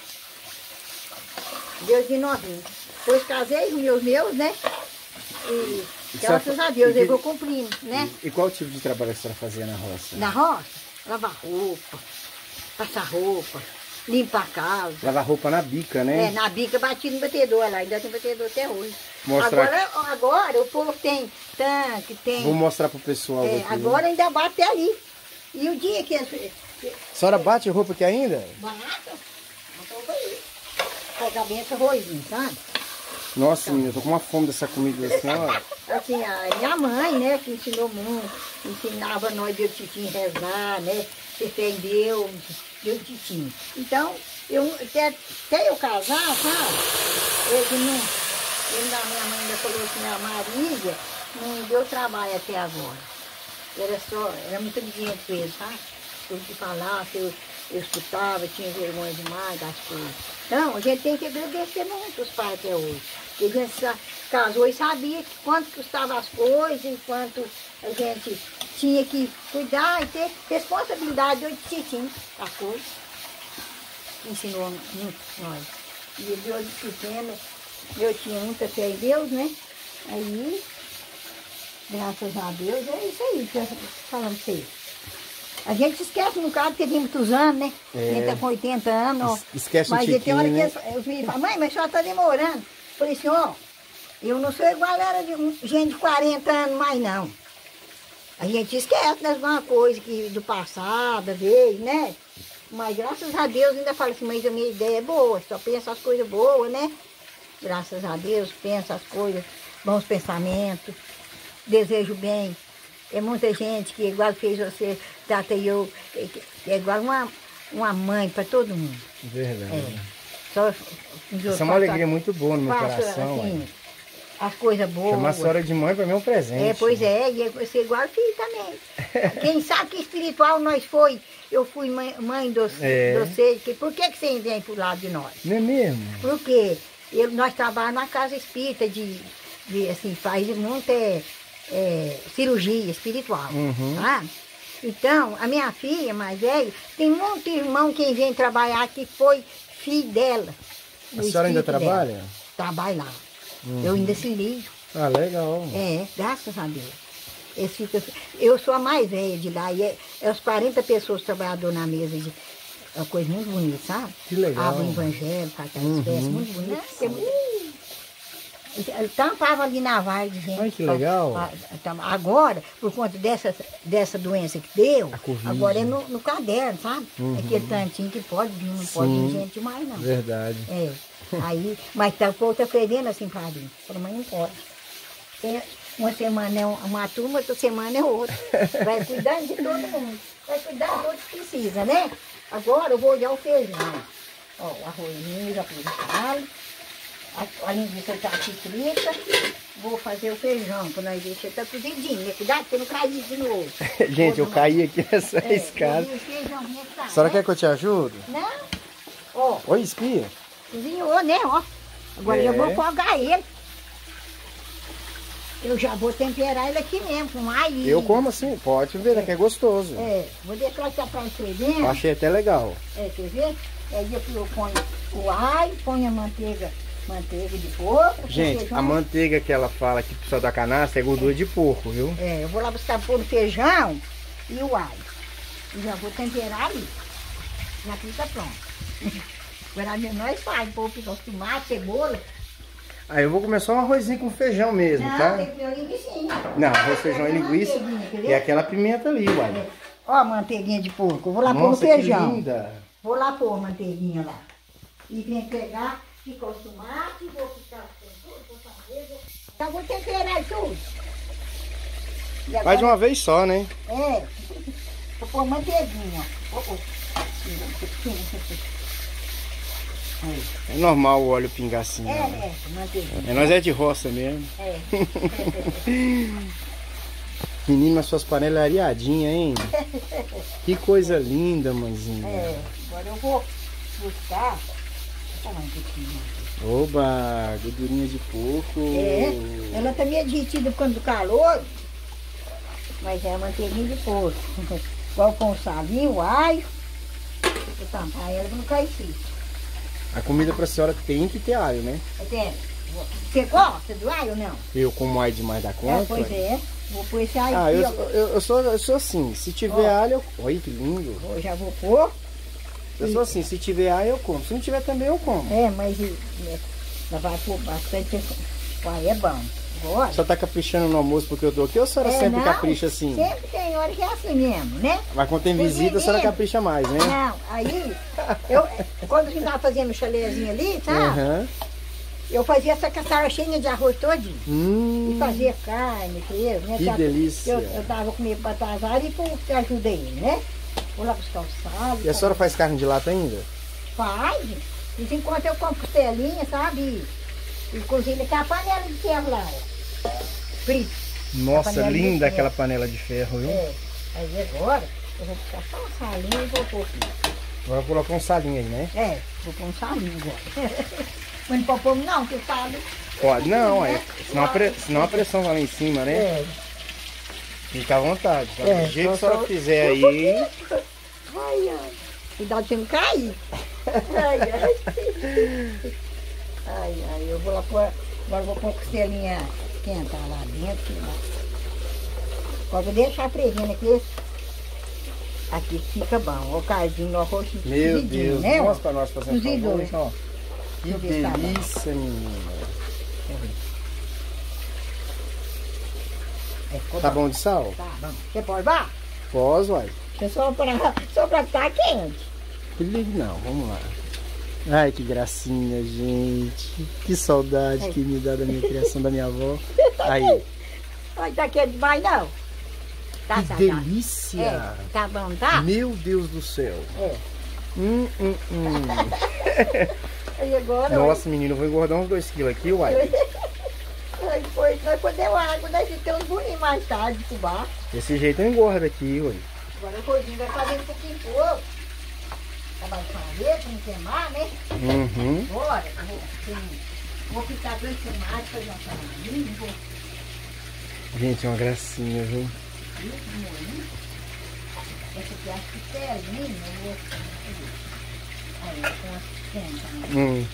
Deus de novinho. Depois casei com meus meus, né? E graças a Deus eu vou cumprindo, né? E qual tipo de trabalho a senhora fazia na roça? Na roça, lavar roupa, passar roupa, limpar a casa. Lavar roupa na bica, É, né? na bica bati no batedor lá, ainda tem batedor até hoje. Mostrar- Agora, agora o povo tem tanque, tem. Vou mostrar pro pessoal É, aqui. agora ainda bate ali. E o dia que. que A senhora bate roupa aqui ainda? Bata, bota aí. Pega bem esse arrozinho, sabe? Nossa, menina, eu tô com uma fome dessa comida da senhora. Assim, a minha mãe, né, que ensinou muito, ensinava nós Deus Titim rezar, né? Ser fé em Deus, Deus Titim. Então, eu, até, até eu casar, sabe? Ele não. Ele, da minha mãe ainda falou assim, a Marília não deu trabalho até agora. Era só, era muito obediente com ele, sabe? Tudo que falasse, eu, eu escutava, tinha vergonha demais das coisas. Então, a gente tem que agradecer muito os pais até hoje. Porque a gente sa- casou e sabia que quanto custavam as coisas, e quanto a gente tinha que cuidar e ter responsabilidade do titim das coisas. Ensinou muito nós. E Deus pequeno, eu tinha muita fé em Deus, né? Aí, graças a Deus, é isso aí que eu tô falando pra vocês. A gente esquece um bocado, porque tem muitos anos, né? É. A gente tá com oitenta anos. ó. Es- esquece um Mas tem tiquinho, hora que né? eles- os meninos falam, mãe, mas a senhora tá demorando. Eu falei assim, ó, eu não sou igual a era de um- gente de quarenta anos mais, não. A gente esquece de alguma coisa que, do passado, às vezes, né? Mas graças a Deus ainda fala assim, mas a minha ideia é boa, só pensa as coisas boas, né? Graças a Deus, pensa as coisas, bons pensamentos, desejo bem. É muita gente que igual fez você, trata eu, é, é igual uma, uma mãe para todo mundo. Verdade. É. Só, Isso é uma alegria muito boa no meu faço, coração. assim, ué. as coisas boas. Chamar a senhora de mãe pra mim é um presente. É, pois é, e você igual filho também. Quem sabe que espiritual nós foi, eu fui mãe, mãe de É. vocês, que, por que, que você vem pro lado de nós? Não é mesmo? Porque eu, nós trabalhamos na casa espírita, de, de assim, faz muita é, é, cirurgia espiritual, Uhum. tá? Então, a minha filha mais velha, tem muito irmão que vem trabalhar que foi filho dela. A do senhora ainda espírito dela. trabalha? Trabalha lá. Eu ainda se ligo. Ah, legal. É, graças a Deus. Eles ficam- eu sou a mais velha de lá, e é, é os quarenta pessoas trabalhadoras na mesa. De, é uma coisa muito bonita, sabe? Que legal. Abre o evangelho, faz aquelas Uhum. festas, muito bonito. É muito- Eu tampava ali na vargem, gente. Ai, que legal. Ah, ah, Agora, por conta dessa, dessa doença que deu, A Covid. agora é no, no caderno, sabe? Uhum. Aquele tantinho que pode vir, não pode Sim. vir gente mais, não. Verdade. É. Aí, mas tá, o povo tá fervendo assim pra mim. Falei, mas não pode. Tem, uma semana é uma turma, outra semana é outra. Vai cuidando de todo mundo. Vai cuidar de todos que precisa, né? Agora eu vou olhar o feijão. Ó, o arrozinho já pus no salo. A, a linguiça tá aqui frita. Vou fazer o feijão, para nós ver se tá cozidinho, né? Cuidado pra não cair de novo. Gente, eu caí aqui nessa é, escada. O feijão, tá, A senhora né? quer que eu te ajude? Não. Ó. Oi, espia. Cozinhou, né? Ó. Agora É. eu vou folgar ele. Eu já vou temperar ele aqui mesmo, com alho. Eu como assim, pode ver, é que é gostoso. É, vou deixar aqui pra escrever. Eu achei até legal. É, quer ver? Aí depois eu ponho o alho, ponho a manteiga, manteiga de porco. Gente, feijão. a manteiga que ela fala que precisa da canastra é gordura de porco, viu? É, eu vou lá buscar pôr o feijão e o alho. E já vou temperar ali. Já fica pronto. Agora nós faz, pôr o tomate, cebola. Aí eu vou começar um arrozinho com feijão mesmo, Não, tá? tem que ter linguiça. Não, arroz, feijão e linguiça. E aquela pimenta ali, uai. Ó a manteiguinha de porco, eu vou lá pôr o Nossa, que feijão. linda. Vou lá pôr a manteiguinha lá. E vem pegar, fica os tomates, vou ficar com tudo, vou fazer. Vou... Então vou temperar tudo. E Faz agora- de uma vez só, né? É, vou pôr manteiguinha. Ó, ó. É normal o óleo pingar assim. É, né? é, manteiguinha. É, nós é de roça mesmo. É. Menina, suas panelas areadinhas, hein? Que coisa linda, mãezinha. É, agora eu vou buscar. Vou tomar um pouquinho. Oba, gordurinha de porco. É, ela tá meio derretida por causa do calor, mas é a manteiguinha de porco. Igual com o salinho, o alho, vou tampar ela pra não cair frito. A comida pra senhora tem que ter alho, né? Até, você gosta do alho ou não? Eu como alho demais da conta. É, pois é, vou pôr esse alho Ah, aqui, eu, ó. eu, eu, sou, eu sou assim, se tiver Ó. alho, eu... Olha que lindo. Eu já vou pôr. Eu sou assim, se tiver alho, eu como. Se não tiver também, eu como. É, mas e- e- ela vai pôr bastante. Uai, é bom. Bora. Só tá caprichando no almoço porque eu tô aqui ou a senhora É, sempre não, capricha assim? Sempre tem hora que é assim mesmo, né? Mas quando tem visita, a senhora capricha mais, né? Não, aí, eu, quando a gente tava fazendo o chalezinho ali, tá? Aham. Eu fazia essa caçara cheia de arroz todinho. Hum, E fazia carne, queijo, né? Que Tá- delícia. Eu, eu dava comigo para Tazar e pô, eu ajudei ele, né? Vou lá buscar o sal. E a senhora faz carne de lata ainda? Faz. De vez em quando eu compro costelinha, sabe? E cozinho com a panela de ferro lá, ó. Frito. Nossa, panela de linda ferro. aquela panela de ferro, viu? É. Aí agora eu vou buscar só um salinho e vou pôr aqui. Agora vou colocar um salinho aí, né? É, vou pôr um salinho agora. Mas não pode pôr não, que sabe. Pode, não, é. Senão a, pre... Senão a pressão vai lá em cima, né? É. Fica à vontade. Tá? É, Do jeito que a só- senhora só- fizer aí. Ai, ai. Cuidado de não cair. Ai, ai. Ai, ai, eu vou lá pôr. Agora eu vou pôr a costelinha esquentar lá dentro. Lá. Agora eu vou deixar fervendo aqui. Aqui fica bom. O cardinho no arroz fica Meu cozidinho, Deus, né? ó? mostra pra nós fazendo Cozido. favor. Ó. Que Deixa eu ver se tá bom. delícia, menina. Deixa eu ver. É, ficou Tá bom de sal? Tá bom. Você pode vá? Pós, uai. É só pra, só pra ficar quente. Não, vamos lá. Ai, que gracinha, gente. Que saudade que me dá da minha criação da minha avó. Aí, Ai, tá quente demais não. Tá, que tá, delícia. tá. É, tá bom, tá? Meu Deus do céu. É. Hum, hum, hum. Aí agora... Nossa, menino, eu vou engordar uns dois quilos aqui, uai. Aí depois nós podemos água, nós ficamos bonito mais tarde de fubá. Desse jeito eu engordo aqui, uai. Agora o cozinho vai fazer um pouquinho pouco. Acabar de fazer, pra não queimar, né? Uhum. Bora, eu vou, tem- vou picar dois tomates, fazer uma saladinha, vou Gente, é uma gracinha, viu? essa aqui acho que é linda, eu vou fazer. Aí, com a assistente, né? Hum.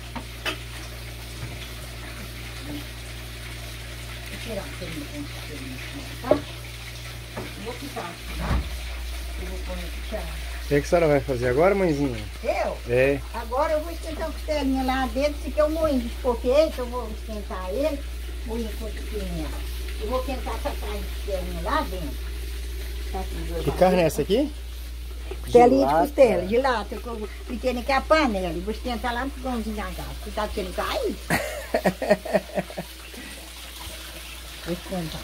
Vou tirar um pouquinho com assistente, tá? Eu vou picar aqui, tá? Eu vou pôr aqui, tchau. O que, é que a senhora vai fazer agora, mãezinha? Eu? É. Agora eu vou esquentar a costelinha lá dentro, esse aqui é o moinho de coqueiro, eu vou esquentar ele, moinho com coqueirinha. Eu vou esquentar essa carne de costelinha lá dentro. Tá aqui, dois Que carne é essa aqui? Costelinha de lata. costela, de lata. Eu vou pedir aqui a panela, e vou esquentar lá no fogãozinho da gás. Cuidado que ele cair. Vou esquentar.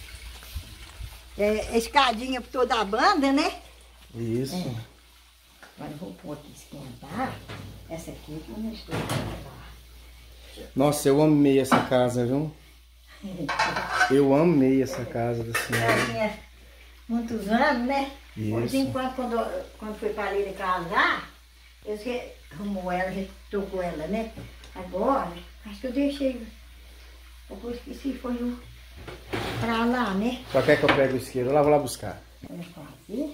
É, escadinha por toda a banda, né? Isso. Agora eu vou pôr aqui esquentar. Essa aqui eu não estou lá. Nossa, eu amei essa casa, viu? Eu amei essa casa da senhora. Ela tinha muitos anos, né? Isso. Hoje, enquanto quando, quando foi para ele casar, eu arrumou ela, já trocou ela, né? Agora, acho que eu deixei. Depois esqueci, foi o pra lá, né? Só quer que eu pegue o isqueiro? Lá, vou lá buscar. Olha só aqui.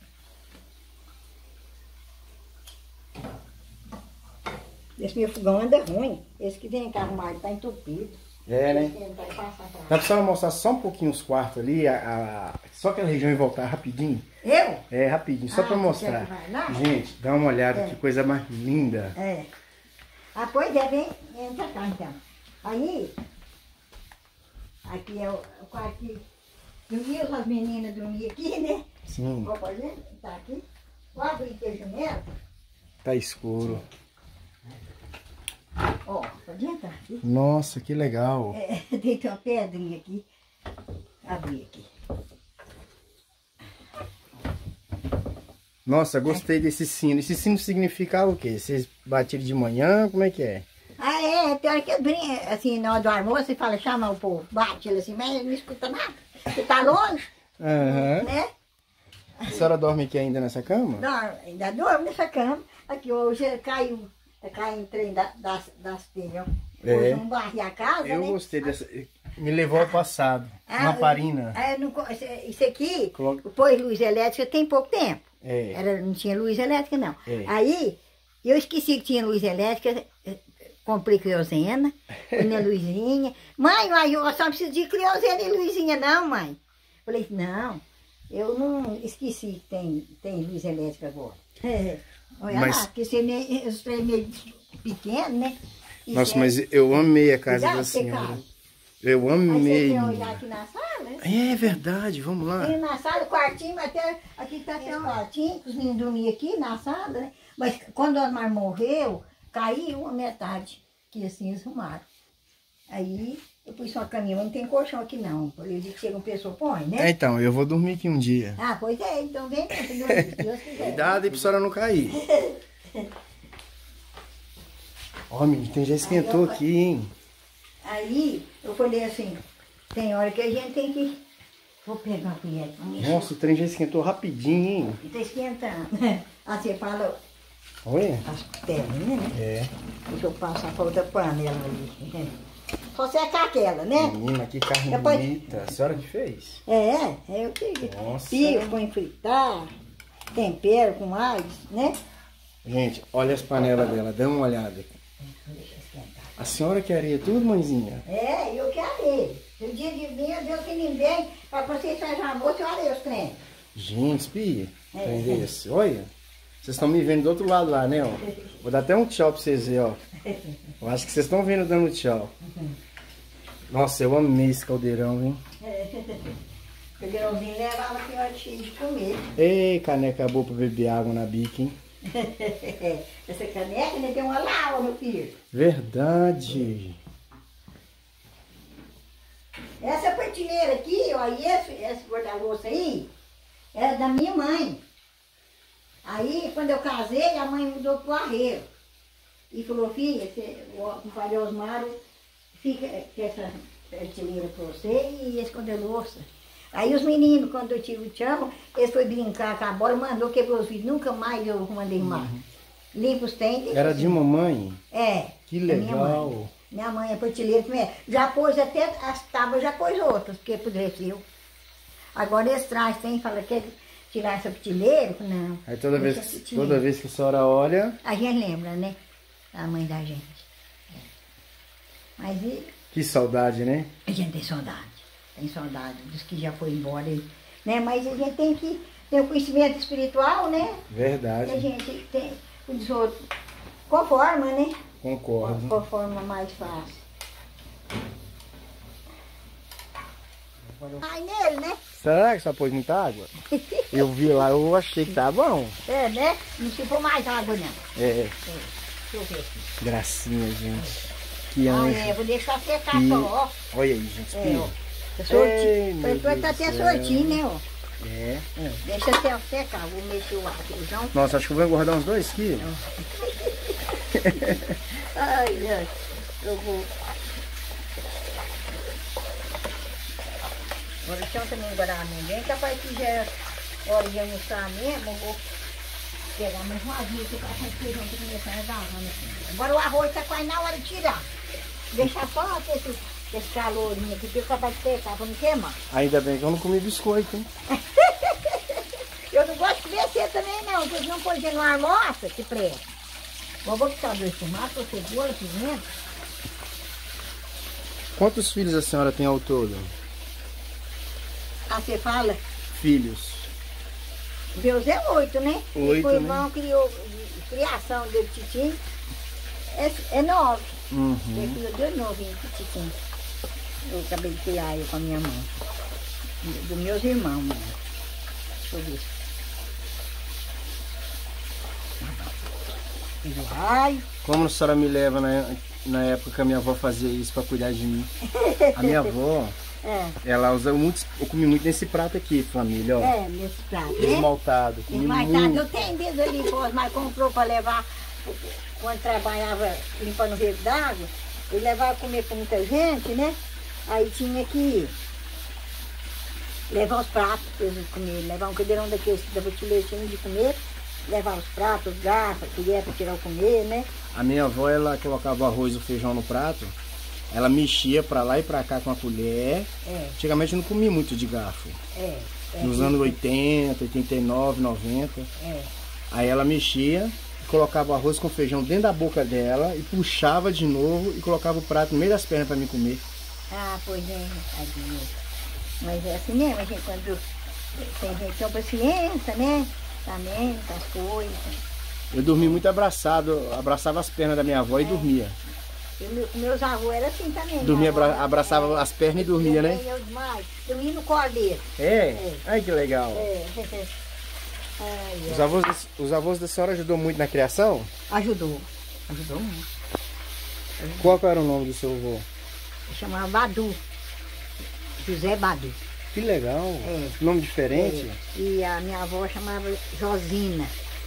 Esse meu fogão anda ruim. Esse que vem cá arrumado tá entupido. É, né? Ele vai passar pra lá. Dá pra senhora mostrar só um pouquinho os quartos ali, a, a- só aquela região e voltar rapidinho? Eu? É, rapidinho, só Ah, pra você mostrar. quer que vai lá? Gente, dá uma olhada, É. que coisa mais linda. É. Ah, pois é, vem, entra cá então. Aí, aqui é o, o quarto que dormiam, as meninas dormiam aqui, né? Sim, Ó, por exemplo, tá aqui. Vou abrir aqui a janela. tá escuro. Ó, pode entrar aqui. Nossa, que legal. É, deita uma pedrinha aqui. Abri aqui. Nossa, gostei desse sino. Esse sino significa o quê? Vocês batem de manhã? Como é que é? Ah, é, tem hora que eu brinco, assim, na hora do almoço, você fala, chama o povo, bate ele assim, mas ele não escuta nada. Você tá longe, Aham. né? A senhora dorme aqui ainda nessa cama? Não, ainda dorme nessa cama. Aqui hoje caiu, caiu um trem da- das, das telhas. É. Hoje não varri a casa, Eu né? gostei dessa. Me levou ao passado. Ah, Lamparina. ah, eu não co- isso aqui, Coloca- pôs luz elétrica tem pouco tempo. É. Era, não tinha luz elétrica, não. É. Aí, eu esqueci que tinha luz elétrica, eh, comprei criosena, pus na luzinha. Mãe, mãe, eu só preciso de criosena e luzinha, não, mãe. Falei, não, eu não esqueci que tem, tem luz elétrica agora. É, olha Mas- lá, porque você meio, os trem meio pequeno, né? E Nossa, você- mas eu amei a casa Cuidado, da você senhora. cai. Eu Aí você amei. quer olhar aqui na sala, né? É verdade, vamos lá. Tem na sala, o quartinho, mas até, aqui tá até o quartinho, que os meninos dormiam aqui na sala, né? Mas quando a Osmar morreu, caiu a metade, que assim eles arrumaram. Aí eu pus uma caminha, mas não tem colchão aqui não. Eu disse que chega uma pessoa, põe, É, né? então, eu vou dormir aqui um dia. Ah, pois é, então vem, se Deus quiser. Cuidado aí pra senhora não cair. Ó, menino, tem já esquentou aqui, hein? Aí eu falei assim, tem hora que a gente tem que... Vou pegar uma colher pra mim. Nossa, o trem já esquentou rapidinho, hein? Tá esquentando. Aí você fala Olha. as perninhas, né? É. Deixa eu passar pra outra panela ali. Só secar aquela, né? Menina, que carne Depois- bonita. A senhora que fez? É, é eu que Nossa. pico, põe fritar, tempero com alho, né? Gente, olha as panelas dela, dá uma olhada. A senhora que areia tudo, mãezinha? É, eu que arei. Se o dia de vir, eu Deus que ninguém, pra vocês fazerem almoço, eu arei os trem. Gente, espia. É. Trem desse. Olha. Vocês estão me vendo do outro lado lá, né? Ó. Vou dar até um tchau pra vocês verem, ó. Eu acho que vocês estão vendo dando tchau. Nossa, eu amei esse caldeirão, hein? O grãozinho levava que eu cheio de comer. Ei, caneca boa pra beber água na bica, hein? Essa caneca, né, tem uma lá, meu filho. Verdade. Essa prateleira aqui, ó, e esse, esse guarda-louça aí, é da minha mãe. Aí, quando eu casei, a mãe mudou pro arreio. E falou, filha, você, o compadre Osmar, fica com essa prateleira pra você e esse guarda-louça. Aí os meninos, quando eu tive o tchau, eles foram brincar com a bola, mandou, quebrou os vidros, nunca mais eu mandei mais. Limpa os dentes. Era de mamãe? É. Que da minha mãe. legal. Minha mãe é prateleira também. Já pôs até as tábuas, já pôs outras, porque apodreceu. Agora eles trazem, tem, fala, quer tirar essa prateleira? Não. Aí toda deixa vez, a que, prateleira. toda vez que a senhora olha, A gente lembra, né? A mãe da gente. É. Mas e, que saudade, né? a gente tem saudade. Tem saudade dos que já foi embora. e- Né? Mas a gente tem que ter o conhecimento espiritual, né? E a Verdade. gente tem os outros. Conforma, né? Concordo. Conforma mais fácil. Ai, nele, né? Será que só pôs muita água? Eu vi lá, eu achei que tá bom. É, né? Não se for mais água, não. É, Deixa eu ver aqui. gracinha, gente. Que Ah, anjo. é, vou deixar secar E- só, ó. Olha aí, gente. É, ó. que- Tá sortinho. Ei, meu Foi Deus tá do até céu. sortinho, né, ó. É. É, deixa até secar, vou mexer o feijão. Nossa, acho que eu vou engordar uns dois quilos. Ai, ai, eu vou. Agora deixa eu também engordar ninguém, capaz que já é hora de almoçar mesmo, eu vou pegar mais uma vez que eu faço feijão que começar a dar. Agora o arroz tá quase na hora de tirar. Deixa só esse, esse calorinho aqui, que eu acabei de secar pra não queimar. Ainda bem que eu não comi biscoito, hein? Eu não gosto de crescer também não, porque não pode ir no almoço, que presta. Eu vou botar dois tomates, cebola, pimenta. Quantos filhos a senhora tem ao todo? Ah, você fala? Filhos. Deus é oito, né? Oito, o irmão né? criou, criação dele, Titim, é, é nove. Uhum. Ele criou dois novinhos, Titim. Eu acabei de criar ele com a minha mãe. Dos meus irmãos, né? Deixa eu ver. Ai. Como a senhora me leva na, na época que a minha avó fazia isso para cuidar de mim? A minha avó, é. ela usa muito, eu comi muito nesse prato aqui, família, ó. É, nesse prato, né? Esmaltado, comi Esmaltado, muito. eu tenho desde ali, mas comprou para levar, quando trabalhava limpando o rego d'água, ele levava a comer com muita gente, né? Aí tinha que levar os pratos para eles comerem, levar um cadeirão daqueles da botiletinha de comer, levar os pratos, os garfos, colher para tirar o comer, né? A minha avó, ela colocava o arroz e o feijão no prato, ela mexia para lá e para cá com a colher. É. Antigamente eu não comia muito de garfo. É. é Nos anos oitenta, oitenta e nove, noventa. É. Aí ela mexia, colocava o arroz com feijão dentro da boca dela e puxava de novo e colocava o prato no meio das pernas para mim comer. Ah, pois é, tadinho. Mas é assim mesmo, a gente quando tem gente que tem paciência, né? Também, com as coisas. Eu dormi muito abraçado, abraçava as pernas da minha avó e É. dormia. Eu, meu, meus avós eram assim também. Dormia, minha avó, abra, abraçava as pernas e dormia, né? Eu demais. Dormia no colo dele. É? É. Ai, que legal. É. Ai, Os ai. avós, os avós da senhora ajudou muito na criação? Ajudou. Ajudou muito. Qual que era o nome do seu avô? Chamava Badu. José Badu. Que legal. É. Nome diferente. É. E a minha avó chamava Josina.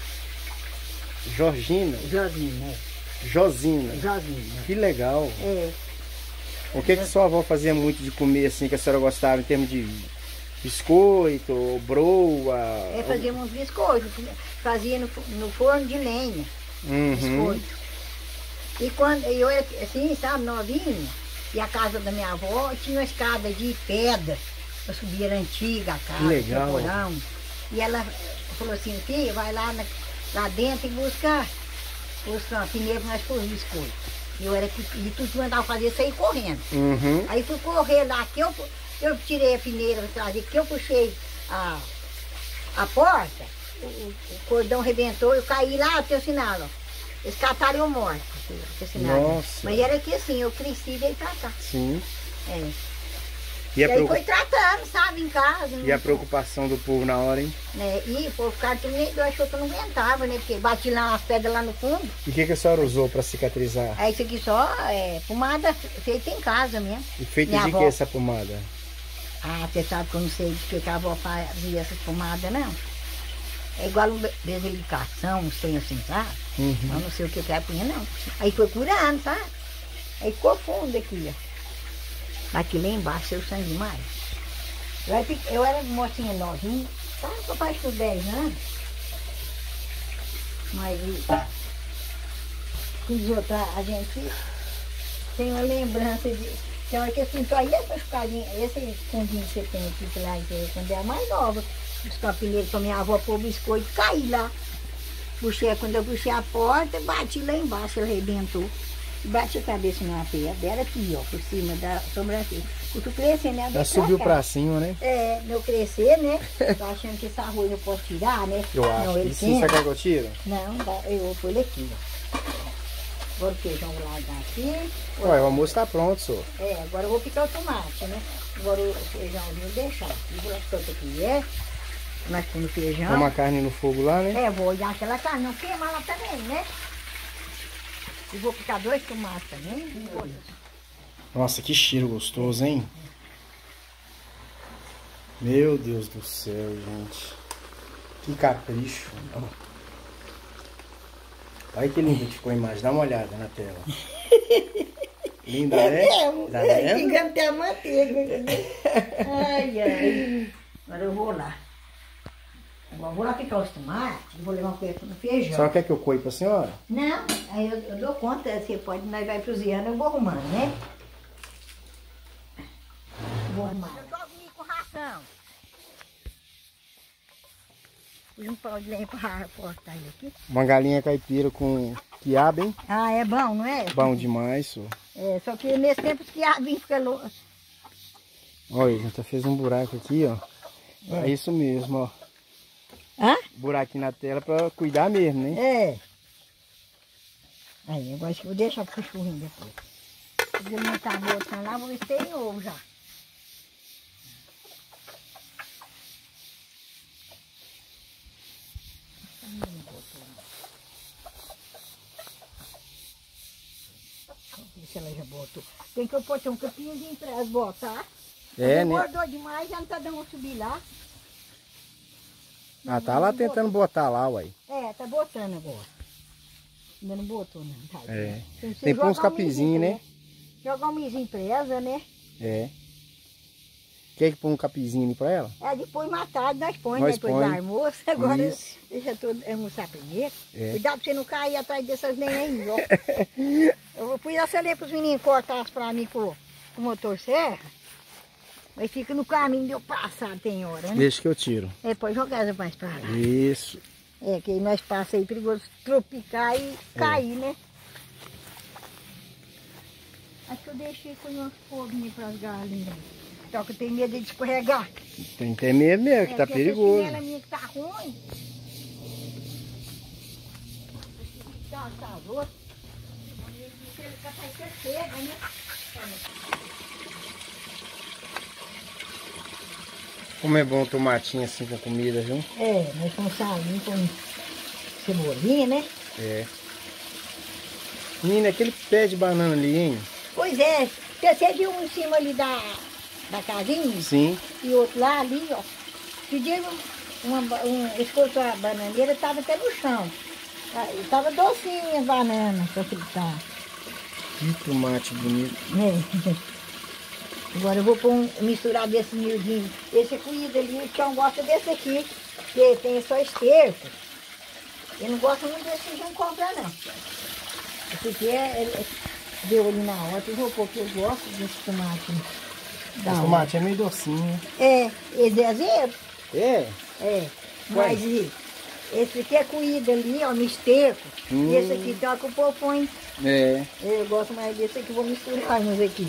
Georgina. Josina, é. Josina. Josina. Que legal. É. O que que sua avó fazia muito de comer assim que a senhora gostava em termos de biscoito, broa? É, fazíamos biscoito. Fazia no, no forno de lenha. Uhum. Biscoito. E quando eu era assim, sabe, novinha, e a casa da minha avó tinha uma escada de pedra. Eu subia, era antiga a casa, legal. tinha porão. E ela falou assim, filha, vai lá, na, lá dentro e busca, busca uma peneira para nós pôr biscoito. E eu era e tudo que mandava fazer sair correndo. Uhum. Aí fui correr lá, que eu, eu tirei a peneira para trazer, que eu puxei a, a porta, o, o cordão rebentou, eu caí lá, teu sinal, ó. Eles cataram eu morto. Nossa. Mas era que assim, eu cresci e veio pra cá. Sim. É. E E a, aí preocup... foi tratando, sabe, em casa. e né? a preocupação do povo na hora, hein? Né? E o povo ficava nem dois, achou que eu não aguentava, né? Porque bati lá nas pedras lá no fundo. E o que, que a senhora usou para cicatrizar? Aí isso aqui só é pomada feita em casa mesmo. E feita Minha de avó. que essa pomada? Ah, você sabe que eu não sei de que que a avó fazia essas pomadas, não. É igual uma desilicação, não sei assim, sabe? Uhum. Eu não sei o que que ela punha, não. Aí foi curando, sabe? Aí ficou fundo aqui, ó. Aqui lá embaixo saiu sangue demais. Eu era, pe- eu era mocinha novinha, tá? Papai com dez anos. Mas com os outros, a gente tem uma lembrança de. Tem hora que assim, só ia essa escadinha, esse fundinho que você tem aqui, que lá, que é quando era mais nova, buscar primeiro pra minha avó pôr biscoito, caí lá. Puxei, quando eu puxei a porta, bati lá embaixo, ela arrebentou. Bati a cabeça numa pedra aqui, ó, por cima da sobrancelha. Eu tô crescendo, né? Já subiu pra cima, né? É, meu crescer, né? Tô achando que essa arroz eu posso tirar, né? Eu acho. Não, ele E sim, tem. você quer que eu tire? Não, dá- eu vou pôr ele aqui, ó. Agora o feijão vou largar aqui. Olha, o almoço tá pronto, senhor. É, agora eu vou picar o tomate, né? Agora o feijãozinho deixar. E vou lascar aqui, é? Nós põe o feijão. Põe uma carne no fogo lá, né? É, vou olhar aquela carne, não queima lá também, né? E vou picar dois tomates também. Nossa, que cheiro gostoso, hein? Meu Deus do céu, gente. Que capricho. Olha que lindo que ficou a imagem. Dá uma olhada na tela. Linda, É né? mesmo. Tá É, vendo? fica até a manteiga. Ai, ai. Agora eu vou lá. Agora eu vou lá picar os tomates. Vou levar um coelho no feijão. Só quer que eu coe pra senhora? Não, aí eu, eu dou conta. Você pode, nós vai cozinhando, eu vou arrumando, né? Vou arrumar. Eu jogo milho com ração. Pus um pau de lenha pra cortar ele aqui. Uma galinha caipira com quiabo, hein? Ah, é bom, não é? Bom demais, senhor. É, só que nesse tempo os quiabinhos ficam loucos. Olha, já tá fez um buraco aqui, ó. É, é isso mesmo, ó. Hã? Buraquinho na tela pra cuidar mesmo, né? É. Aí, eu acho que vou deixar pro churrinho depois. Se ele não tá botando lá, vou ver se tem ovo já. Se ela já botou. Tem que eu pôr um capinzinho pra elas botar. É, né? Engordou demais, já não tá dando subir lá. Ah, tá lá tentando botar lá, uai. É, tá botando agora. Ainda não botou, não. Tá. É. Tem que Tem que pôr uns jogar um capizinhos, milhinho, né? Jogar um milhinho presa, né? É. Quer que põe um capizinho ali pra ela? É, depois matar, nós põe, Nós depois põe. do almoço. Agora Isso. deixa tudo almoçar primeiro. É. Cuidado pra você não cair atrás dessas neném, ó. Eu vou pus essa lei pros meninos cortar pra mim com o motor serra. Mas fica no caminho de eu passar, tem hora, né? Deixa que eu tiro. É, pode jogar essa mais pra lá. Isso. É, que aí nós passamos aí perigoso tropicar e cair, né? Acho que eu deixei com umas foguinhas pras galinhas. Só que eu tenho medo de escorregar. Tem que ter medo mesmo, que É, tá porque perigoso. essa chinela minha que tá ruim. Tá, tá, outro. Ele tá parecendo cega, né? Como é bom tomatinho assim com comida, viu? É, nós com salinho, com cebolinha, né? É. Menina, aquele pé de banana ali, hein? Pois é, você viu um em cima ali da, da casinha? Sim. E outro lá ali, ó. Pedi uma, ba- um, escutou a bananeira, tava até no chão. Ah, e tava docinha a banana pra fritar. Que tomate bonito. É. Agora eu vou pôr um, misturar desse milhinho. Esse coído ali, o Tião gosta desse aqui, que tem só esterco. Ele não gosta muito desse que não compra, não. Esse aqui é, é, é deu ali na hora, eu vou pôr que eu gosto desse tomate. Da Esse hora. tomate é meio docinho. É, esse é azedo. É? É, mas e, esse aqui é coído ali, ó, no esterco. Hum. E esse aqui tá com o povo põe. É. Eu gosto mais desse aqui, vou misturar uns aqui.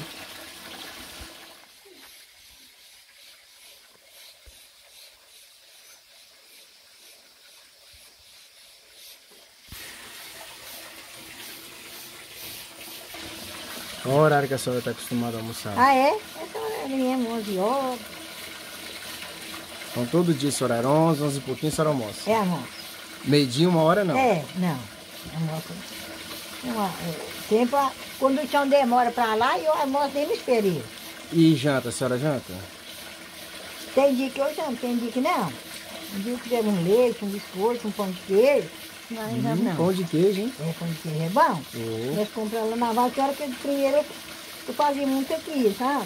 Qual o horário que a senhora está acostumada a almoçar? Ah, é? Essa hora mesmo, onze horas. Então todo dia, esse horário, onze, onze e pouquinho, a senhora almoça? É, almoço. Meio-dia, uma hora não? É, não. Almoço. Não, é, sempre, a- quando o chão demora pra lá, eu almoço nem me esperei. E janta, a senhora janta? Tem dia que eu janto, tem dia que não. Um dia que leva um leite, um biscoito, um pão de queijo. Não, não, Hum, não. pão de queijo, hein? É, pão de queijo é bom. Oh. Nós compramos lá na vaca, que era que primeiro eu, eu fazia muito aqui, sabe?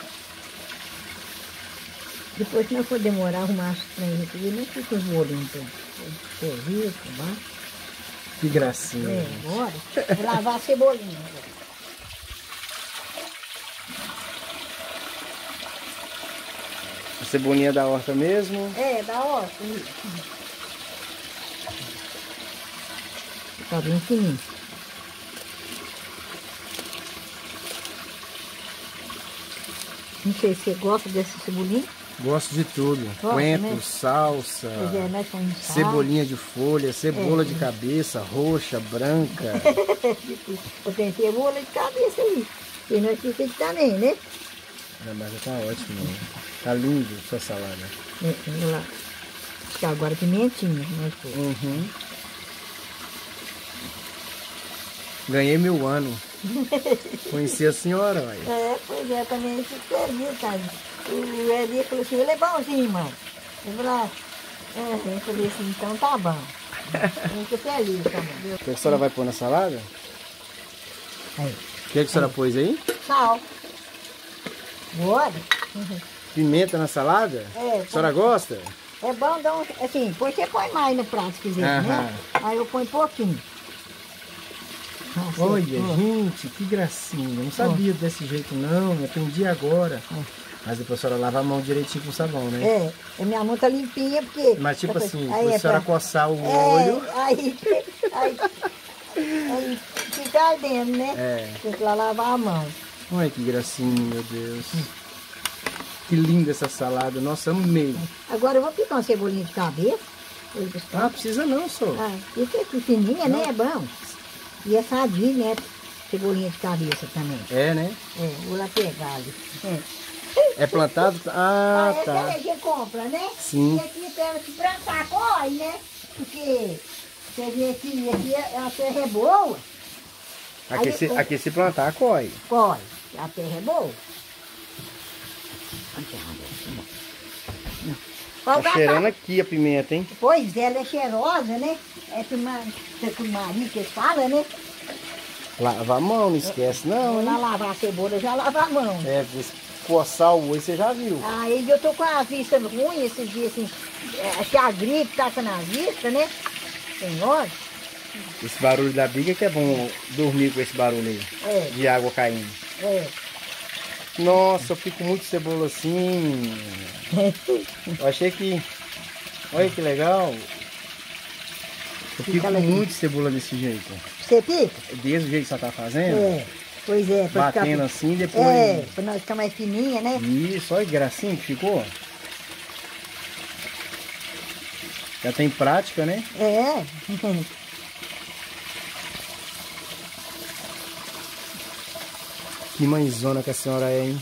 Depois, se não for demorar, arrumar os trem aqui, não fica os bolinhos todos. Serviço, tá? Que gracinha. É, agora, vou lavar a cebolinha agora. A cebolinha da horta mesmo? É, da hora. Tá bem fininho. Não sei se você gosta desse cebolinho. Gosto de tudo. Gosta, Coentro, né? salsa, Pois é, nós pomos sal. cebolinha de folha, cebola É. de cabeça, roxa, branca. Eu tenho cebola de cabeça aí. E nós fica aqui também, né? Não, mas tá ótimo. Né? Tá lindo sua salada. É, vamos lá. Acho que agora pimentinha, nós pôr. Uhum. Ganhei meu ano. Conheci a senhora, ué. É, pois é, também fico feliz, sabe? o Eli falou assim, ele é bonzinho, mãe. Eu falei, ah, é, eu falei assim, então tá bom. Eu fico feliz também, viu? O que a senhora vai pôr na salada? Aí. O que, que a senhora pôs aí? Sal. Bora. Pimenta na salada? É, A senhora gosta? É bom dar um, assim, depois você põe mais no prato se quiser, né? Aham. Aí eu ponho pouquinho. Nossa, Olha, ó. gente, que gracinha. Eu não sabia desse jeito não, eu aprendi agora. Mas depois a senhora lava a mão direitinho com sabão, né? É, a minha mão tá limpinha porque... Mas tipo assim, aí se é a senhora pra- coçar o É, olho... aí, aí, aí fica ardendo, né? É. Tem que lá lavar a mão. Olha que gracinha, meu Deus. Que linda essa salada. Nossa, amei. Agora eu vou picar uma cebolinha de cabeça. Vou buscar. Ah, precisa não, só. Ah, isso aqui fininha, né? É bom. E é sadia, né? Cebolinha de cabeça também. É, né? É, vou lá pegar ali. É. É plantado? Ah, Ah, essa tá. a gente compra, né? Sim. E aqui temos que plantar coi, né? Porque você vê aqui, aqui a terra é boa, Aqui, Aí, se, o- aqui se plantar, coi. coi. A terra é boa. Tá cheirando aqui a pimenta, hein? Pois é, ela é cheirosa, né? É turmari que eles falam, né? Lava a mão, não esquece não, Vou lá hein? lavar a cebola, já lava a mão. É, coçar o olho, você já viu. Aí eu tô com a vista ruim esses dias, assim, é, acho que a gripe tá na vista, né? Tem hora. Esse barulho da biga que é bom dormir com esse barulho aí. É, De água caindo. é. Nossa, eu fico muito cebola assim. Eu achei que... Olha que legal. Eu fico Fica legal. muito cebola desse jeito. Você pica? Desse jeito que você tá fazendo. É. Pois é. Pra Batendo ficar... assim, depois... É, pra nós ficar mais fininha, né? Isso, olha que gracinha que ficou. Já tem prática, né? É. Que mãezona que a senhora é, hein?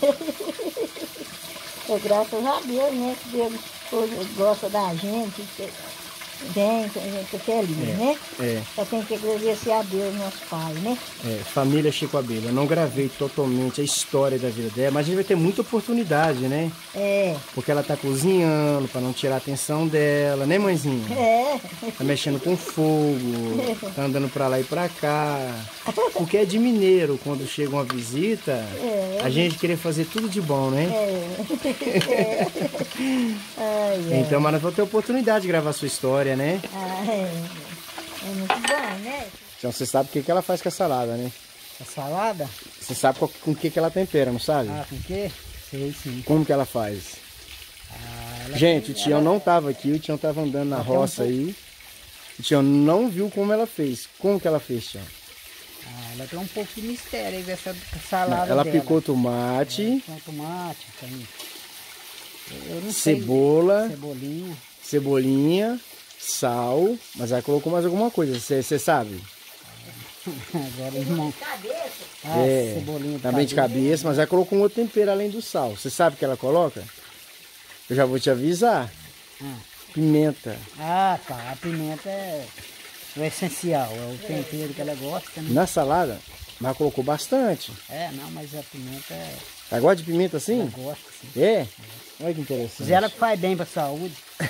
É graças a Deus, né? Que Deus gosta da gente, que vem, que a gente é feliz, né? É, Só tem que agradecer a Deus, nosso Pai, né? é, família Chico Abelha. Eu não gravei totalmente a história da vida dela, mas a gente vai ter muita oportunidade, né? É, Porque ela tá cozinhando pra não tirar a atenção dela, né, mãezinha? é, Tá mexendo com fogo, tá andando pra lá e pra cá. Porque é de mineiro, quando chega uma visita, É. a gente querer fazer tudo de bom, né? é. Ai, ai. Então, mas nós vamos ter oportunidade de gravar a sua história, né? Ah, é. É muito bom, né? Então você sabe o que, que ela faz com a salada, né? A salada? Você sabe qual- com o que, que ela tempera, não sabe? Ah, com o quê? Sei sim. Como que ela faz? Ah, ela Gente, o tem- Tião ela- não tava aqui, o Tião tava andando na Ela tem um roça pouco- aí. O Tião não viu como ela fez. Como que ela fez, Tião? Ah, ela tem um pouco de mistério aí dessa salada Ela dela. picou tomate, Tem tomate, tem... Eu não sei. cebola, Cebolinha. cebolinha, sal, mas ela colocou mais alguma coisa, você sabe? Agora, irmão. Cabeça. Ah, é, cebolinha. também de cabeça, mas ela colocou um outro tempero além do sal. Você sabe o que ela coloca? Eu já vou te avisar. Ah. Pimenta. Ah, tá. A pimenta é o essencial, é o tempero que ela gosta, né? Na salada, mas ela colocou bastante. É, não, mas a pimenta é... Ela gosta de pimenta assim? ela gosta, sim. É? Olha que interessante. Diz ela que faz bem pra saúde.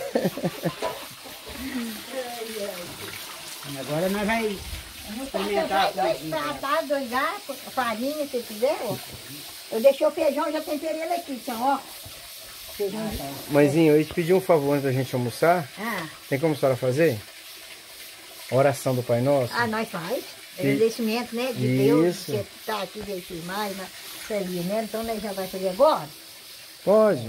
Agora nós vai... Experimentar dois pratos, dois garfos, farinha, se quiser, ó. Eu deixei o feijão, já temperei ele aqui, então, ó. Feijão. Mãezinha, eu ia te pedir um favor antes da gente almoçar. Ah, Tem como a senhora fazer? A oração do Pai Nosso? ah, nós faz. E- Agradecimento, né, de Deus, Isso. que tá aqui desde mais, mas ali, né? Então nós já vai fazer agora. Pode.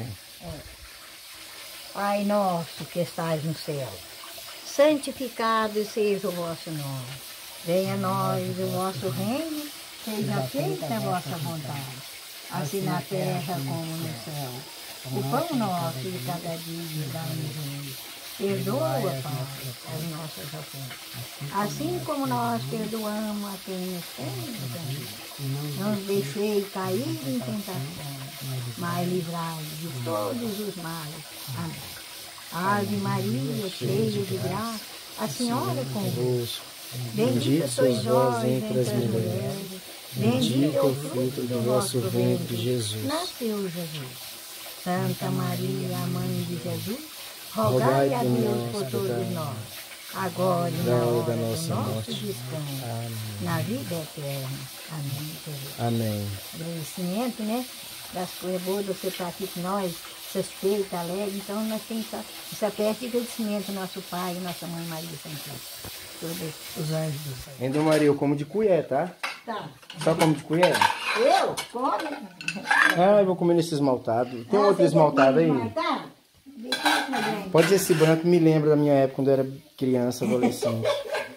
Pai nosso que estais no céu, santificado seja o vosso nome. Venha a nós o vosso reino, seja feita a vossa vontade, assim na terra como no céu. O pão nosso de cada dia dá-nos hoje. Perdoa, Pai, as nossas ofensas, assim como nós perdoamos a quem nos tem ofendido. Não nos deixei cair em tentação, mas livrai-nos de todos os males. Amém. Ave Maria, cheia de graça, a Senhora é convosco. Bendita sois vós entre as mulheres, bendito é o fruto do vosso ventre, Jesus. Nasceu Jesus. Santa Maria, Mãe de Jesus, rogai a Deus por todos nós, agora e na hora do nosso descanso, na vida eterna. Amém. Amém. Agradecimento, né? Das coisas boas, você estar aqui com nós, satisfeito, alegre. Então, nós temos essa festa de agradecimento ao nosso Pai e nossa Mãe Maria Santíssima. Todos os anjos do céu. Hein, Dona Maria, eu como de colher, tá? Tá. Só como de colher? Eu? Come. Ah, eu vou comer nesse esmaltado. Tem Ah, outro você esmaltado quer aí? esmaltado? Deixa eu ver. Pode ser esse branco, me lembra da minha época, quando eu era criança, adolescente.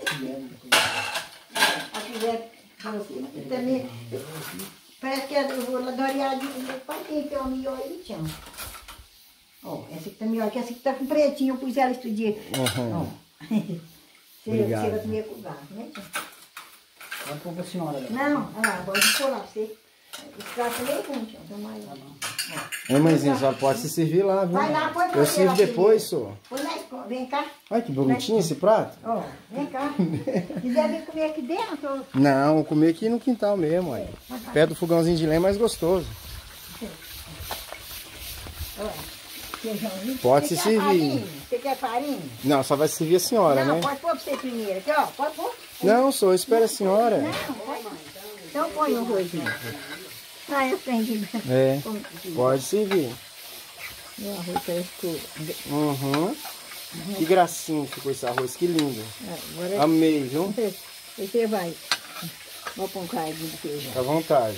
A colher, você também. Parece que eu vou lá dar olhada de pai tem que é o melhor aí, tchau. Ó, essa aqui tá melhor, que essa aqui tá com pretinho, eu pus ela esse dia. Uhum. Você, Obrigado. você vai comer com gato, né, tchau? Pode pôr pra senhora. Não, olha lá, pode pôr lá pra você. Esse prato é bom, tchau, então mais lá. Ei, mãezinha, só pode se servir lá, viu? Vai lá, põe pra Eu você sirvo lá, depois, filho. só. Põe na escola, vem cá. Olha que bonitinho esse prato. Ó, vem cá. Quiser vir comer aqui dentro? Não, vou comer aqui no quintal mesmo, aí. Perto do fogãozinho de lenha é mais gostoso. Ó, feijãozinho. Pode Você se quer servir. farinha? Você quer farinha? Não, só vai servir a senhora, Não, né? pode pôr pra você primeiro. Aqui, ó, pode pôr. Não, só espera a senhora. Não, pode. Então põe um arrozinho. Ah, eu tenho. É, pode servir. Meu arroz tá escuro. Uhum. Que gracinha que ficou esse arroz, que lindo. Agora Amei, viu? você vai. Vou pôr um cardinho de feijão. Fica à vontade.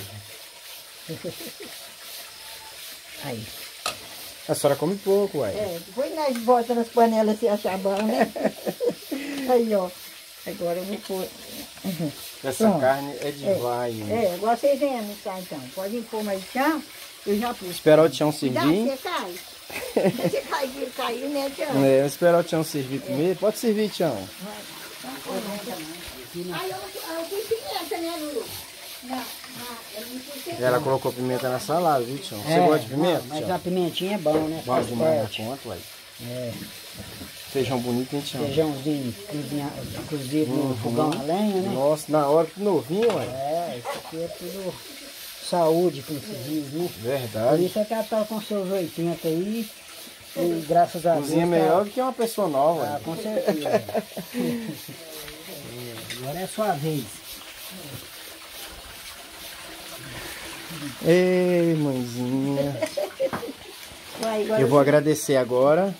Aí. A senhora come pouco, uai. É, depois nós bota nas panelas se achar bom, né? Aí, ó. Agora eu vou pôr. Uhum. Essa Pronto. carne é de vai. né? É, agora vocês venham no chá então. Pode pôr mais chão, eu já pus. Esperar o Tião Cuidado, servir. você cai. Você cai, ele caiu, né, Tião? É, esperar o Tião servir primeiro. Pode servir, Tião. Aí eu, eu pus pimenta, né, Lulu? Não, não, eu não pus pimenta. Ela colocou pimenta na salada, viu, Tião? Você É, gosta de pimenta, não, mas Tião? a pimentinha é bom, né? Bom Faz demais na forte. conta, uai. É, Feijão bonito, hein, Tião? feijãozinho cozinha- cozido no fogão a lenha, né? Nossa, na hora que novinho, uai. É, isso aqui é tudo saúde, como se diz, né? Por Verdade. isso é que ela tá com seus oitenta aí, e graças a Deus... Cozinha tá- melhor do que uma pessoa nova, Ah, uai. com certeza. É, agora é a sua vez. Ei, mãezinha. Vai, agora Eu vou agradecer agora,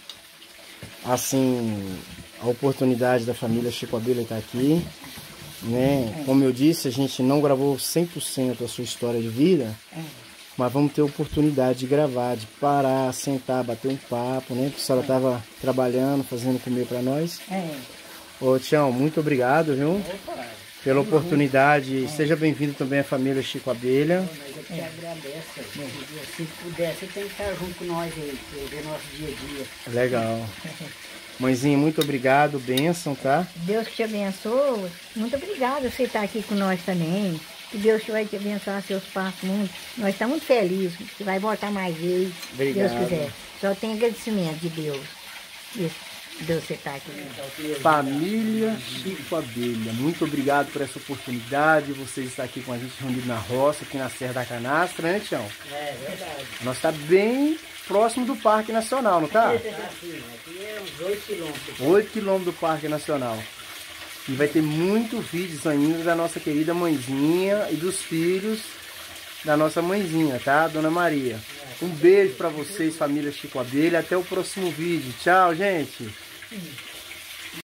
assim, a oportunidade da família Chico Abelha estar aqui, né? Como eu disse, a gente não gravou cem por cento a sua história de vida, mas vamos ter a oportunidade de gravar, de parar, sentar, bater um papo, né? Porque a senhora estava trabalhando, fazendo comer para nós. É. Ô, Tião, muito obrigado, viu? Pela oportunidade. Seja bem-vindo também à família Chico Abelha. Eu te agradeço. Se puder, você tem que estar junto com nós aí, ver o nosso dia a dia. Legal. Mãezinha, muito obrigado, bênção, tá? Deus que te abençoe. Muito obrigada por você estar aqui com nós também. Que Deus que vai te abençoar seus passos muito. Nós estamos muito felizes. Você vai voltar mais vezes. Obrigado. Deus quiser. Só tem agradecimento de Deus. Isso. Deus você está aqui. Família Chico Abelha, muito obrigado por essa oportunidade, vocês estar aqui com a gente reunido na roça, aqui na Serra da Canastra, né, Tião? É verdade. Nós está bem próximo do Parque Nacional, não tá? Aqui é uns oito quilômetros. oito quilômetros do Parque Nacional. E vai ter muitos vídeos ainda da nossa querida mãezinha e dos filhos da nossa mãezinha, tá? Dona Maria. Um beijo para vocês, família Chico Abelha. Até o próximo vídeo. Tchau, gente.